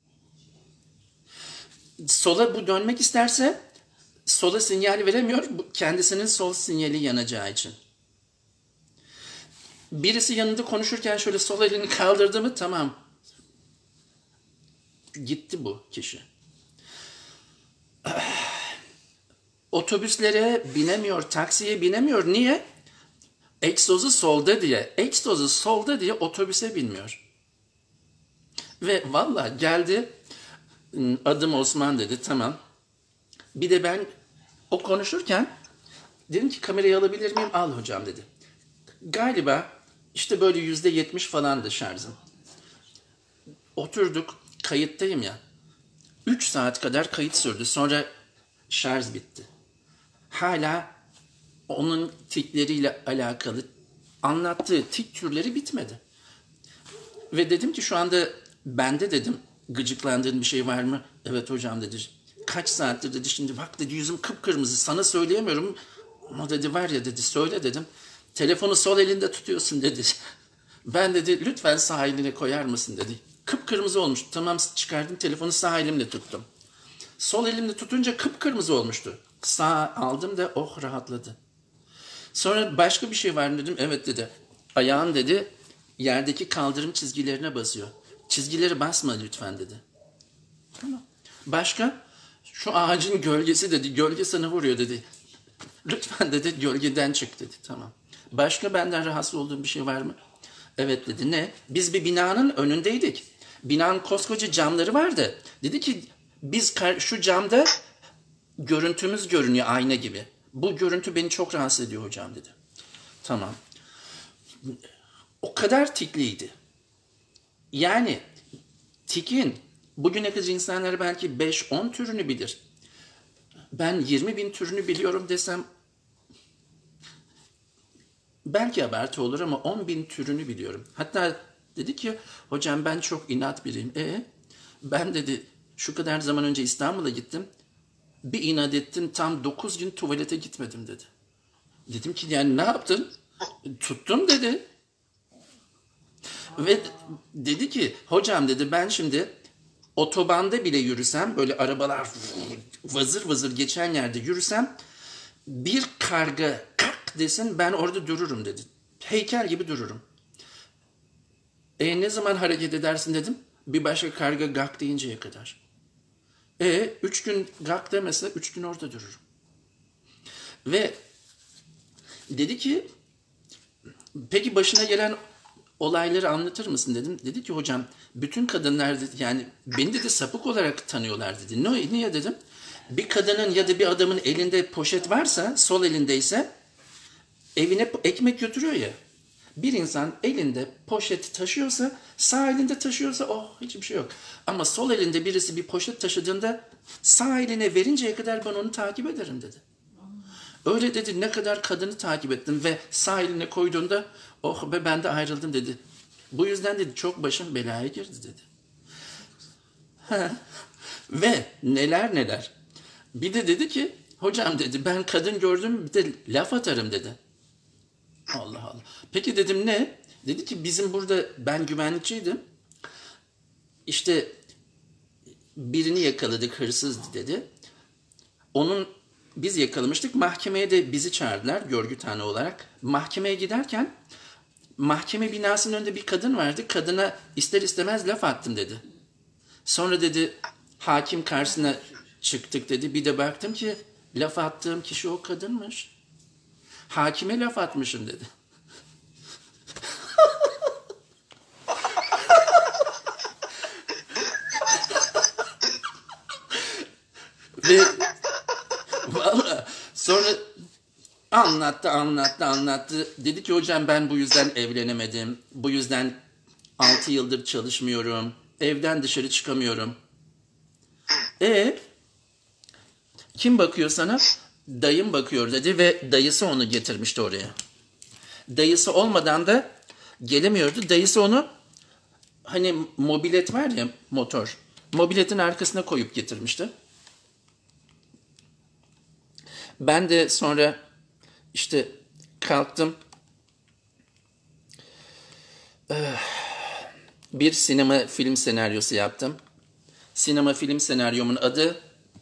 Sola bu dönmek isterse sola sinyal veremiyor. Kendisinin sol sinyali yanacağı için. Birisi yanında konuşurken şöyle sol elini kaldırdı mı tamam. Gitti bu kişi. Otobüslere binemiyor, taksiye binemiyor. Niye? Egzozu solda diye. Egzozu solda diye otobüse binmiyor. Ve valla geldi, adım Osman dedi, tamam. Bir de ben o konuşurken dedim ki kamerayı alabilir miyim? Al hocam dedi. Galiba işte böyle %70 falandı şarjım. Oturduk, kayıttayım ya. 3 saat kadar kayıt sürdü. Sonra şarj bitti. Hala onun tikleriyle alakalı anlattığı tik türleri bitmedi. Ve dedim ki şu anda bende dedim gıcıklandığın bir şey var mı? Evet hocam dedi. Kaç saattir dedi, şimdi bak dedi yüzüm kıpkırmızı, sana söyleyemiyorum. Ama dedi var ya dedi, söyle dedim. Telefonu sol elinde tutuyorsun dedi. Ben dedi lütfen sağ eline koyar mısın dedi. Kıpkırmızı olmuş. Tamam, çıkardım telefonu, sağ elimle tuttum. Sol elimle tutunca kıpkırmızı olmuştu. Sağ aldım da oh rahatladı. Sonra başka bir şey var mı dedim. Evet dedi. Ayağın dedi yerdeki kaldırım çizgilerine basıyor. Çizgileri basma lütfen dedi. Tamam. Başka? Şu ağacın gölgesi dedi. Gölge sana vuruyor dedi. Lütfen dedi gölgeden çık dedi. Tamam. Başka benden rahatsız olduğum bir şey var mı? Evet dedi. Ne? Biz bir binanın önündeydik. Binanın koskoca camları vardı. Dedi ki biz şu camda görüntümüz görünüyor ayna gibi. Bu görüntü beni çok rahatsız ediyor hocam dedi. Tamam. O kadar tikliydi. Yani tikin bugüne kadar insanlar belki 5-10 türünü bilir. Ben 20.000 türünü biliyorum desem belki abartı olur ama 10.000 türünü biliyorum. Hatta dedi ki hocam ben çok inat biriyim. Ben dedi şu kadar zaman önce İstanbul'a gittim. Bir inat ettim, tam 9 gün tuvalete gitmedim dedi. Dedim ki yani ne yaptın? Tuttum dedi. Ve dedi ki hocam dedi ben şimdi otobanda bile yürüsem, böyle arabalar vızır vızır geçen yerde yürüsem, bir karga kalk desin ben orada dururum dedi. Heykel gibi dururum. Ne zaman hareket edersin dedim. Bir başka karga gak deyinceye kadar. 3 gün gak demese 3 gün orada dururum. Ve dedi ki peki başına gelen olayları anlatır mısın dedim. Dedi ki hocam bütün kadınlar dedi, yani beni dedi sapık olarak tanıyorlar dedi. Niye dedim. Bir kadının ya da bir adamın elinde poşet varsa, sol elindeyse evine ekmek götürüyor ya. Bir insan elinde poşet taşıyorsa, sağ elinde taşıyorsa oh hiçbir şey yok. Ama sol elinde birisi bir poşet taşıdığında sağ eline verinceye kadar ben onu takip ederim dedi. Öyle dedi, ne kadar kadını takip ettim ve sağ eline koyduğunda oh be ben de ayrıldım dedi. Bu yüzden dedi çok başım belaya girdi dedi. Ve neler. Bir de dedi ki hocam dedi ben kadın gördüm bir de laf atarım dedi. Allah Allah. Peki dedim ne? Dedi ki bizim burada ben güvenlikçiydim. İşte birini yakaladık, hırsızdı dedi. Biz yakalamıştık. Mahkemeye de bizi çağırdılar görgü tanığı olarak. Mahkemeye giderken mahkeme binasının önünde bir kadın vardı. Kadına ister istemez laf attım dedi. Sonra dedi hakim karşısına çıktık dedi. Bir de baktım ki laf attığım kişi o kadınmış. Hakime laf atmışım dedi. Ve Sonra anlattı. Dedi ki hocam ben bu yüzden evlenemedim. Bu yüzden 6 yıldır çalışmıyorum. Evden dışarı çıkamıyorum. Kim bakıyor sana? Dayım bakıyor dedi ve dayısı onu getirmişti oraya. Dayısı olmadan da gelemiyordu. Dayısı onu hani mobilet var ya, motor. Mobiletin arkasına koyup getirmişti. Ben de sonra işte kalktım. Bir sinema film senaryosu yaptım. Sinema film senaryomun adı,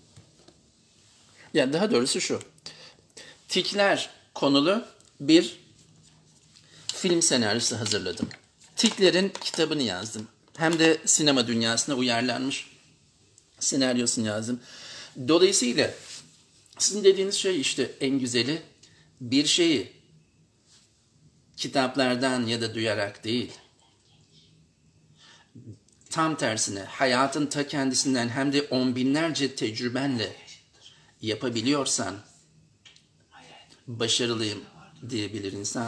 ya daha doğrusu şu. Tikler konulu bir film senaryosu hazırladım. Tiklerin kitabını yazdım. Hem de sinema dünyasına uyarlanmış senaryosunu yazdım. Dolayısıyla sizin dediğiniz şey işte en güzeli, bir şeyi kitaplardan ya da duyarak değil, tam tersine hayatın ta kendisinden hem de on binlerce tecrübenle yapabiliyorsan başarılıyım diyebilir insan.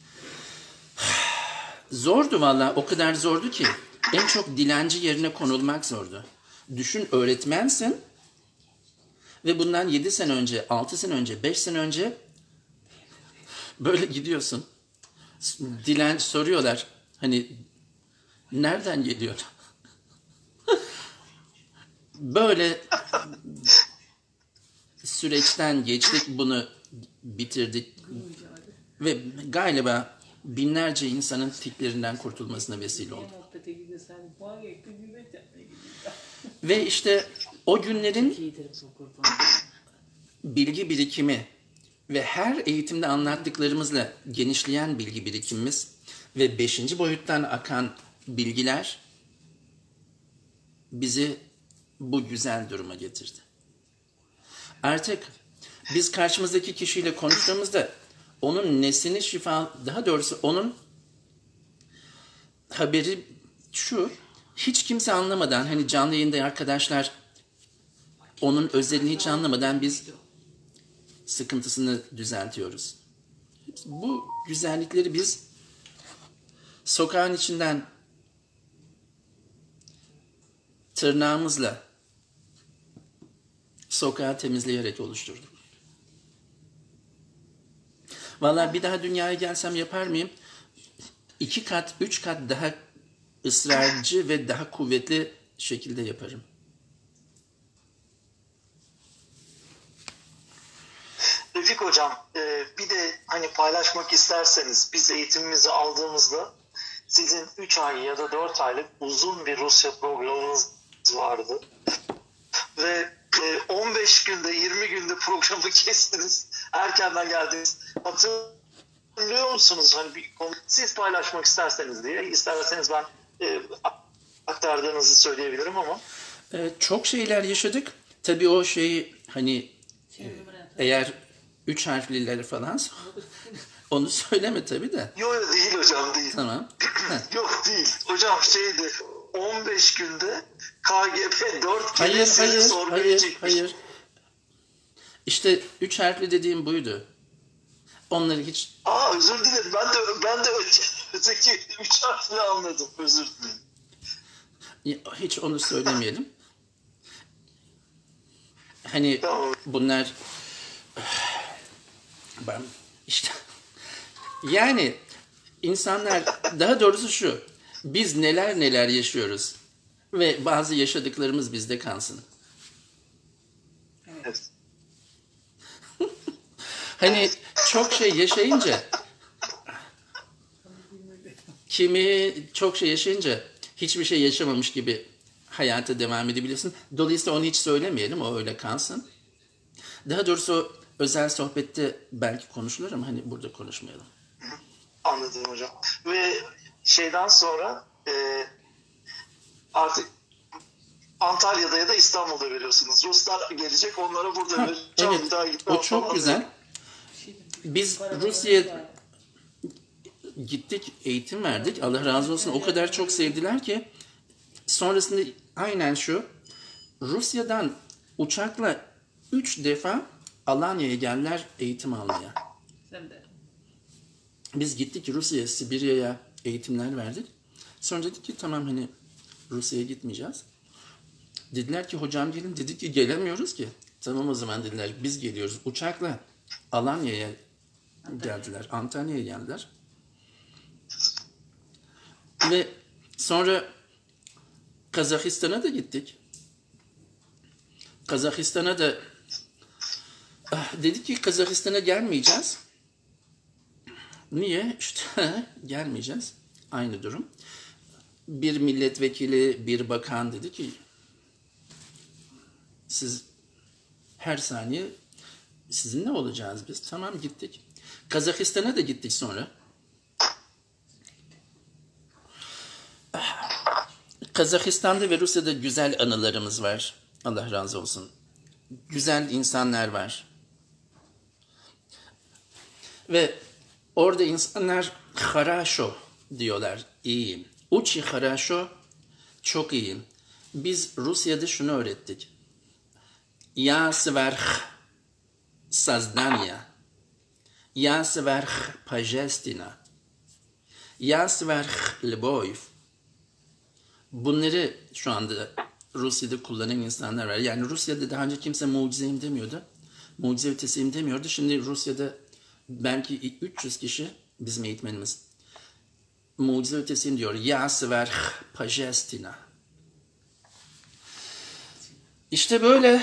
Zordu valla, o kadar zordu ki en çok dilenci yerine konulmak zordu. Düşün, öğretmensin ve bundan 7 sene önce, 6 sene önce, 5 sene önce böyle gidiyorsun. Dilenci soruyorlar hani nereden geliyor? Böyle süreçten geçtik, bunu bitirdik ve galiba binlerce insanın tiklerinden kurtulmasına vesile olduk. Ve işte o günlerin bilgi birikimi ve her eğitimde anlattıklarımızla genişleyen bilgi birikimimiz ve 5. boyuttan akan bilgiler bizi bu güzel duruma getirdi. Artık biz karşımızdaki kişiyle konuştuğumuzda onun nesini şifa, daha doğrusu onun haberi şu, hiç kimse anlamadan, hani canlı yayında arkadaşlar onun özelini hiç anlamadan biz sıkıntısını düzeltiyoruz. Bu güzellikleri biz sokağın içinden tırnağımızla sokağı temizleyerek oluşturduk. Vallahi bir daha dünyaya gelsem yapar mıyım? 2 kat, 3 kat daha ısrarcı ve daha kuvvetli şekilde yaparım. Refik Hocam, bir de hani paylaşmak isterseniz biz eğitimimizi aldığımızda sizin 3 ay ya da 4 aylık uzun bir Rusya programınız vardı. Ve 15 günde 20 günde programı kestiniz. Erkenden geldiniz. Hatırlıyor musunuz? Hani bir konu siz paylaşmak isterseniz diye. İsterseniz ben aktardığınızı söyleyebilirim ama. Çok şeyler yaşadık. Tabii o şeyi hani eğer 3 harflileri falan onu söyleme tabii de. Yok değil hocam, değil. Tamam. Yok değil. Hocam şeydi 15 günde KGB 4 kere sizi sorguya çekmiş. Hayır. İşte 3 harfli dediğim buydu. Onları hiç... Özür dilerim. Ben de öteki 3 harfli anladım. Özür dilerim. Hiç onu söylemeyelim. Hani Tamam. bunlar... Ben işte... Yani insanlar, daha doğrusu şu, biz neler yaşıyoruz ve bazı yaşadıklarımız bizde kalsın. Evet. Hani çok şey yaşayınca, kimi çok şey yaşayınca hiçbir şey yaşamamış gibi hayata devam edebiliyorsun. Dolayısıyla onu hiç söylemeyelim, o öyle kalsın. Daha doğrusu özel sohbette belki konuşulur ama hani burada konuşmayalım. Anladım hocam. Ve şeyden sonra artık Antalya'da ya da İstanbul'da veriyorsunuz. Ruslar gelecek, onlara burada vereceğim. Evet, o çok güzel. Biz Rusya'ya gittik, eğitim verdik. Allah razı olsun, o kadar çok sevdiler ki sonrasında aynen şu, Rusya'dan uçakla 3 defa Alanya'ya geldiler eğitim almaya. Sen de. Biz gittik Rusya'ya, Sibirya'ya eğitimler verdik. Sonra dedik ki tamam hani Rusya'ya gitmeyeceğiz. Dediler ki hocam gelin. Dedik ki gelemiyoruz ki. Tamam o zaman dediler biz geliyoruz. Uçakla Alanya'ya geldiler. Antalya'ya geldiler. Ve sonra Kazakistan'a da gittik. Kazakistan'a da dedik ki Kazakistan'a gelmeyeceğiz. Niye? İşte gelmeyeceğiz. Aynı durum. Bir milletvekili, bir bakan dedi ki siz her saniye sizinle olacağız biz. Tamam gittik. Kazakistan'a da gittik sonra. Kazakistan'da ve Rusya'da güzel anılarımız var. Allah razı olsun. Güzel insanlar var. Ve orada insanlar хорошо diyorlar. İyiyim. Очень хорошо, çok iyiyim. Biz Rusya'da şunu öğrettik. Я сверх создания. Я сверх божественно. Я сверх любовь. Bunları şu anda Rusya'da kullanan insanlar var. Yani Rusya'da daha önce kimse mucizeyim demiyordu. Mucize ötesiyim demiyordu. Şimdi Rusya'da belki 300 kişi bizim eğitmenimiz mucize ötesiyim diyor. Я сверх божественно. İşte böyle.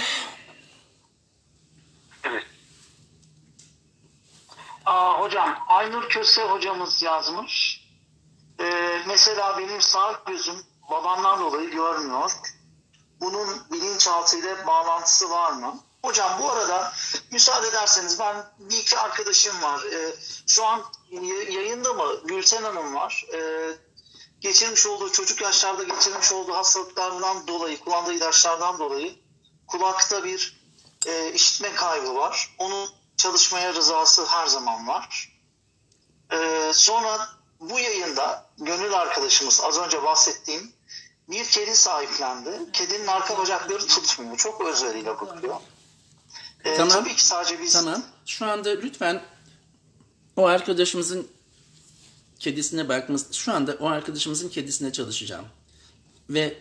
Hocam Aynur Köse hocamız yazmış. Mesela benim sağ gözüm babamdan dolayı görmüyor. Bunun bilinçaltıyla bağlantısı var mı? Hocam bu arada müsaade ederseniz ben bir iki arkadaşım var. Şu an yayında mı? Gülten Hanım var. Geçirmiş olduğu çocuk yaşlarda geçirmiş olduğu hastalıklardan dolayı, kullandığı ilaçlardan dolayı kulakta bir işitme kaybı var. Onun çalışmaya rızası her zaman var. Sonra bu yayında gönül arkadaşımız az önce bahsettiğim bir kedi sahiplendi. Kedinin arka bacakları tutmuyor. Çok özveriyle bakıyor. Tamam. Tabii ki sadece biz... Tamam. Şu anda lütfen o arkadaşımızın kedisine bakması... Şu anda o arkadaşımızın kedisine çalışacağım. Ve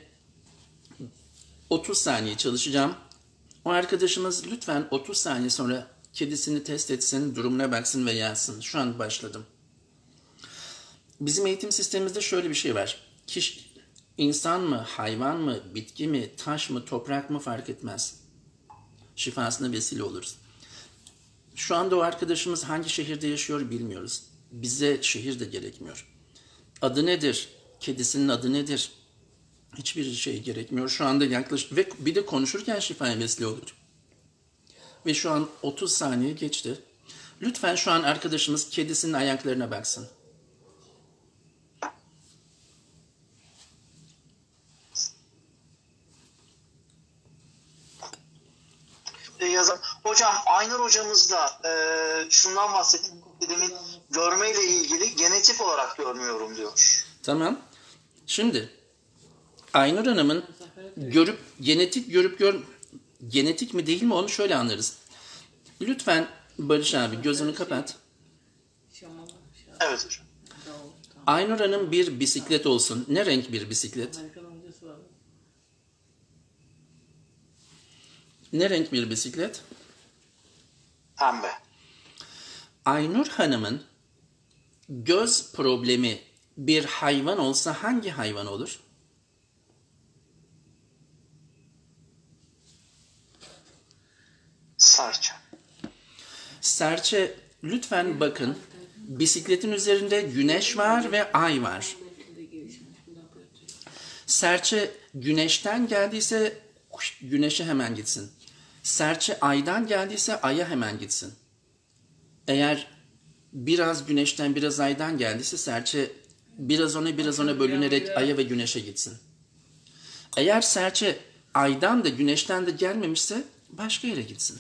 30 saniye çalışacağım. O arkadaşımız lütfen 30 saniye sonra kedisini test etsin, durumuna baksın ve yazsın. Şu an başladım. Bizim eğitim sistemimizde şöyle bir şey var. İnsan mı, hayvan mı, bitki mi, taş mı, toprak mı fark etmez. Şifasına vesile oluruz. Şu anda o arkadaşımız hangi şehirde yaşıyor bilmiyoruz. Bize şehir de gerekmiyor. Adı nedir? Kedisinin adı nedir? Hiçbir şey gerekmiyor. Şu anda yaklaşık ve bir de konuşurken şifaya vesile olur. Ve şu an 30 saniye geçti. Lütfen şu an arkadaşımız kedisinin ayaklarına baksın. Hocam Aynur hocamız da şundan bahsettim. Dedemin görmeyle ilgili genetik olarak görmüyorum diyor. Tamam. Şimdi Aynur Hanım'ın genetik mi değil mi onu şöyle anlarız. Lütfen Barış abi gözünü kapat. Evet hocam. Aynur Hanım bir bisiklet olsun. Ne renk bir bisiklet? Ne renk bir bisiklet? Pembe. Aynur Hanım'ın göz problemi bir hayvan olsa hangi hayvan olur? Serçe. Serçe, lütfen bakın. Bisikletin üzerinde güneş var ve ay var. Serçe güneşten geldiyse güneşe hemen gitsin. Serçe aydan geldiyse aya hemen gitsin. Eğer biraz güneşten biraz aydan geldiyse serçe biraz ona bölünerek aya ve güneşe gitsin. Eğer serçe aydan da güneşten de gelmemişse başka yere gitsin.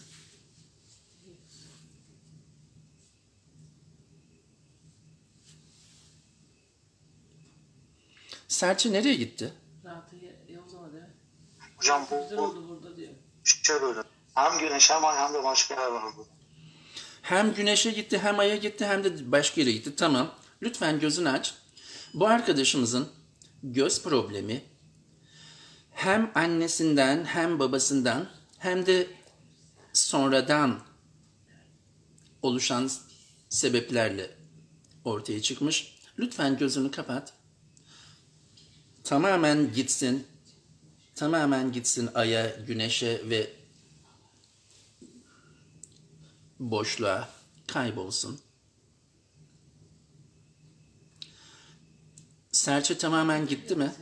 Serçe nereye gitti? Hocam bu şey böyle. Hem Güneş hem Ay hem de başka yer var burada. Hem güneşe gitti, hem aya gitti, hem de başka yere gitti. Tamam. Lütfen gözünü aç. Bu arkadaşımızın göz problemi hem annesinden hem babasından hem de sonradan oluşan sebeplerle ortaya çıkmış. Lütfen gözünü kapat. Tamamen gitsin. Tamamen gitsin aya, güneşe ve boşluğa, kaybolsun. Serçe tamamen gitti mi?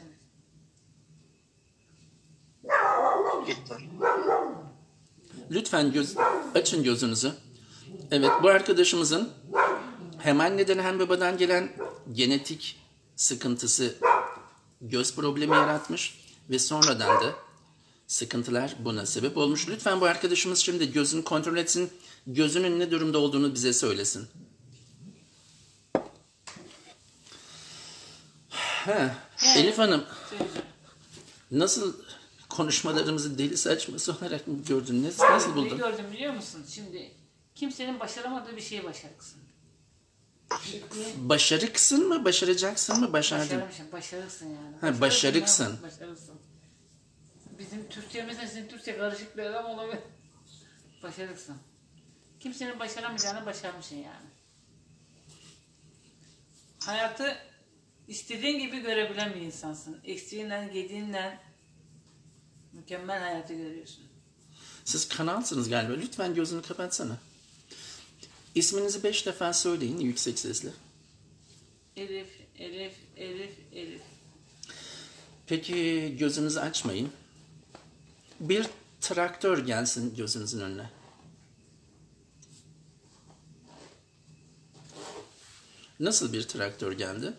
Gitti. Lütfen açın gözünüzü. Evet, bu arkadaşımızın hem anneden hem babadan gelen genetik sıkıntısı göz problemi yaratmış ve sonradan da sıkıntılar buna sebep olmuş. Lütfen bu arkadaşımız şimdi gözünü kontrol etsin. Gözünün ne durumda olduğunu bize söylesin. Elif Hanım, nasıl konuşmalarımızı deli saçması olarak mı gördün? Nasıl Ne buldun? gördüm biliyor musun? Şimdi kimsenin başaramadığı bir şeyi başarırsın. Başarıksın mı, başaracaksın mı, başardın? Başarırsın yani. Ha, başarıksın. Başarırsın. Bizim Türkçemizde sizin Türkçe karışık bir adam olabilir. Başarırsın. Kimsenin başaramayacağını başarmışsın yani. Hayatı istediğin gibi görebilen bir insansın. Eksiğinden, gediğinden mükemmel hayatı görüyorsun. Siz kanalsınız galiba. Lütfen gözünü kapatsana. İsminizi 5 defa söyleyin yüksek sesle. Elif, Elif, Elif, Elif. Peki gözünüzü açmayın. Bir traktör gelsin gözünüzün önüne. Nasıl bir traktör geldi?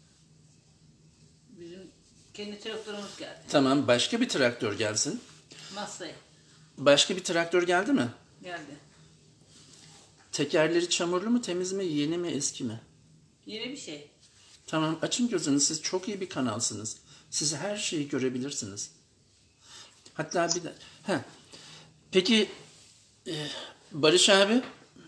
Bizim kendi traktörümüz geldi. Tamam, başka bir traktör gelsin. Masaya Başka bir traktör geldi mi? geldi. Tekerleri çamurlu mu, temiz mi, yeni mi, eski mi? Yeni bir şey. Tamam, açın gözünü. Siz çok iyi bir kanalsınız. Siz her şeyi görebilirsiniz. Hatta bir de... Peki, Barış abi,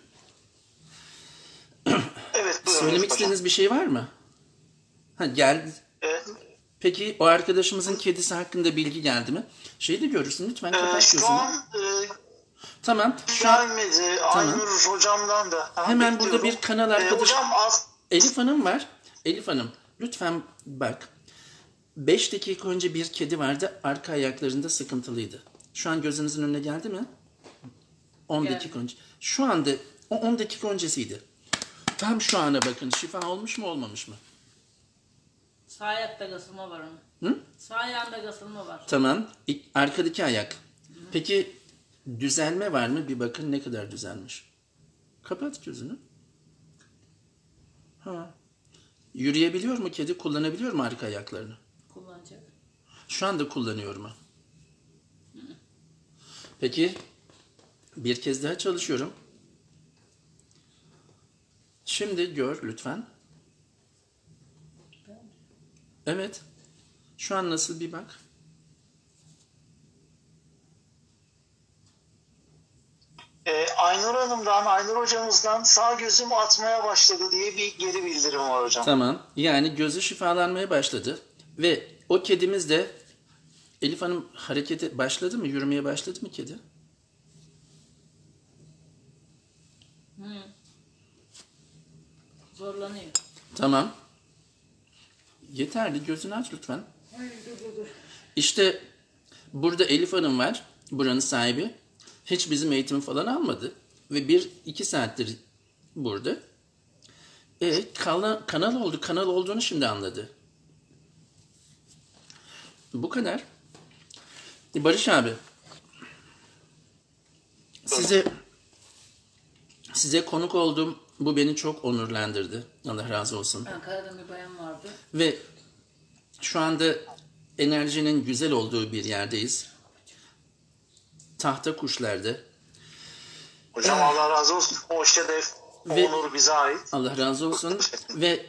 Evet, buyurun. söylemek hocam. istediğiniz bir şey var mı? Geldi. Evet. Peki, o arkadaşımızın kedisi hakkında bilgi geldi mi? Şeyi de görürsün, lütfen kapat Şu gözünü. an Tamam, şu an gelmedi. Aynur hocamdan da. hemen burada bir kanal arkadaş... Hocam Elif Hanım var. Elif Hanım, lütfen bak. 5 dakika önce bir kedi vardı, arka ayaklarında sıkıntılıydı. Şu an gözünüzün önüne geldi mi? 10 Geldi. dakika önce. Şu anda, o 10 dakika öncesiydi. Tam şu ana bakın, şifa olmuş mu olmamış mı? Sağ ayakta kasılma var onun. Hı? Sağ ayağında kasılma var. Tamam, arkadaki ayak. Peki, düzelme var mı? Bir bakın ne kadar düzelmiş. Kapat gözünü. Yürüyebiliyor mu kedi? Kullanabiliyor mu arka ayaklarını? Kullanacak. Şu anda kullanıyor mu? Peki, bir kez daha çalışıyorum. Şimdi gör lütfen. Evet. Şu an nasıl bir bak. Aynur Hanım'dan, Aynur hocamızdan sağ gözüm atmaya başladı diye bir geri bildirim var hocam. Tamam. Yani gözü şifalanmaya başladı. Ve o kedimiz de Elif Hanım harekete başladı mı? Yürümeye başladı mı kedi? Zorlanıyor. Tamam. Yeterli. Gözünü aç lütfen. İşte burada Elif Hanım var. Buranın sahibi. Hiç bizim eğitimi falan almadı. Ve 1-2 saattir burada. Kanal oldu. Kanal olduğunu şimdi anladı. Bu kadar. Barış abi. Size konuk oldum. Bu beni çok onurlandırdı. Allah razı olsun. Ankara'da bir bayan vardı. Ve şu anda enerjinin güzel olduğu bir yerdeyiz. Tahta kuşlarda. Hocam Allah razı olsun. O şeref, o Ve- onur bize ait. Allah razı olsun. Ve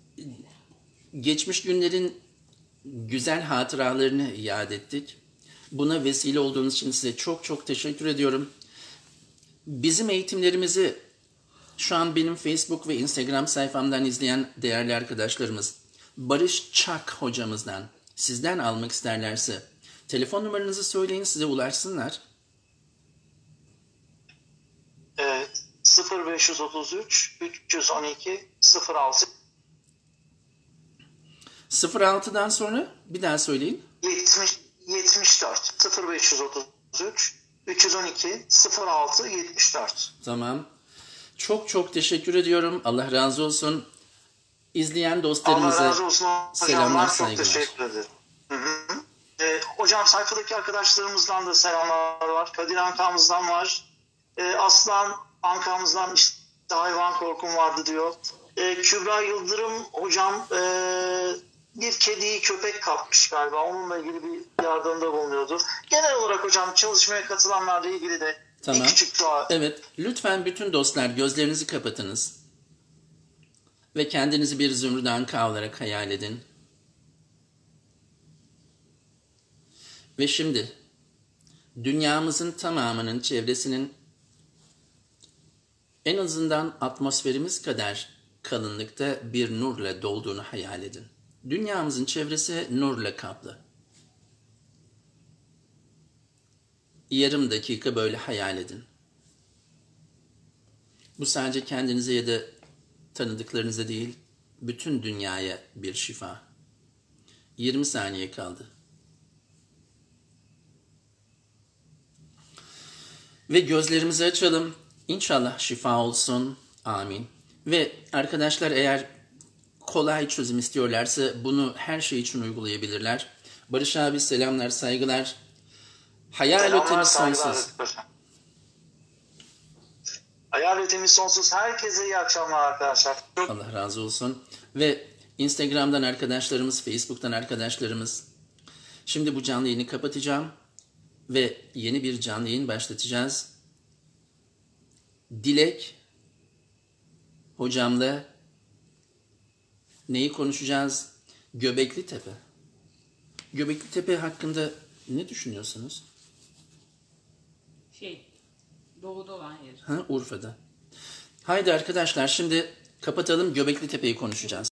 geçmiş günlerin güzel hatıralarını iade ettik. Buna vesile olduğunuz için size çok çok teşekkür ediyorum. Bizim eğitimlerimizi şu an benim Facebook ve Instagram sayfamdan izleyen değerli arkadaşlarımız Barış Çak hocamızdan sizden almak isterlerse telefon numaranızı söyleyin, size ulaşsınlar. Evet. 0533 312 06 06'dan sonra bir daha söyleyin. 74 0533 312 06 74. Tamam. Çok çok teşekkür ediyorum. Allah razı olsun. İzleyen Allah dostlarımıza razı olsun selamlar, hocam. Çok saygılar. teşekkür ederim. Hı hı. Hocam sayfadaki arkadaşlarımızdan da selamlar var. Kadir Ankamızdan var. Aslan Ankamızdan işte hayvan korkum vardı diyor. Kübra Yıldırım hocam bir kediyi köpek kapmış galiba. Onunla ilgili bir yardımda bulunuyordu. Genel olarak hocam çalışmaya katılanlarla ilgili de Tamam. bir küçük dua. Evet. Lütfen bütün dostlar gözlerinizi kapatınız. Ve kendinizi bir zümrüt anka olarak hayal edin. Ve şimdi dünyamızın tamamının çevresinin en azından atmosferimiz kadar kalınlıkta bir nurla dolduğunu hayal edin. Dünyamızın çevresi nurla kaplı. Yarım dakika böyle hayal edin. Bu sadece kendinize ya da tanıdıklarınıza değil, bütün dünyaya bir şifa. 20 saniye kaldı. Ve gözlerimizi açalım. İnşallah şifa olsun. Amin. Ve arkadaşlar eğer kolay çözüm istiyorlarsa bunu her şey için uygulayabilirler. Barış abi selamlar, saygılar. Hayal ötemiz sonsuz. Hayal ötemiz sonsuz. Herkese iyi akşamlar arkadaşlar. Allah razı olsun. Ve Instagram'dan arkadaşlarımız, Facebook'tan arkadaşlarımız. Şimdi bu canlı yayını kapatacağım. Ve yeni bir canlı yayın başlatacağız. Dilek hocamla neyi konuşacağız? Göbekli Tepe. Göbekli Tepe hakkında ne düşünüyorsunuz? Doğuda olan yer. Urfa'da. Haydi arkadaşlar şimdi kapatalım, Göbekli Tepe'yi konuşacağız.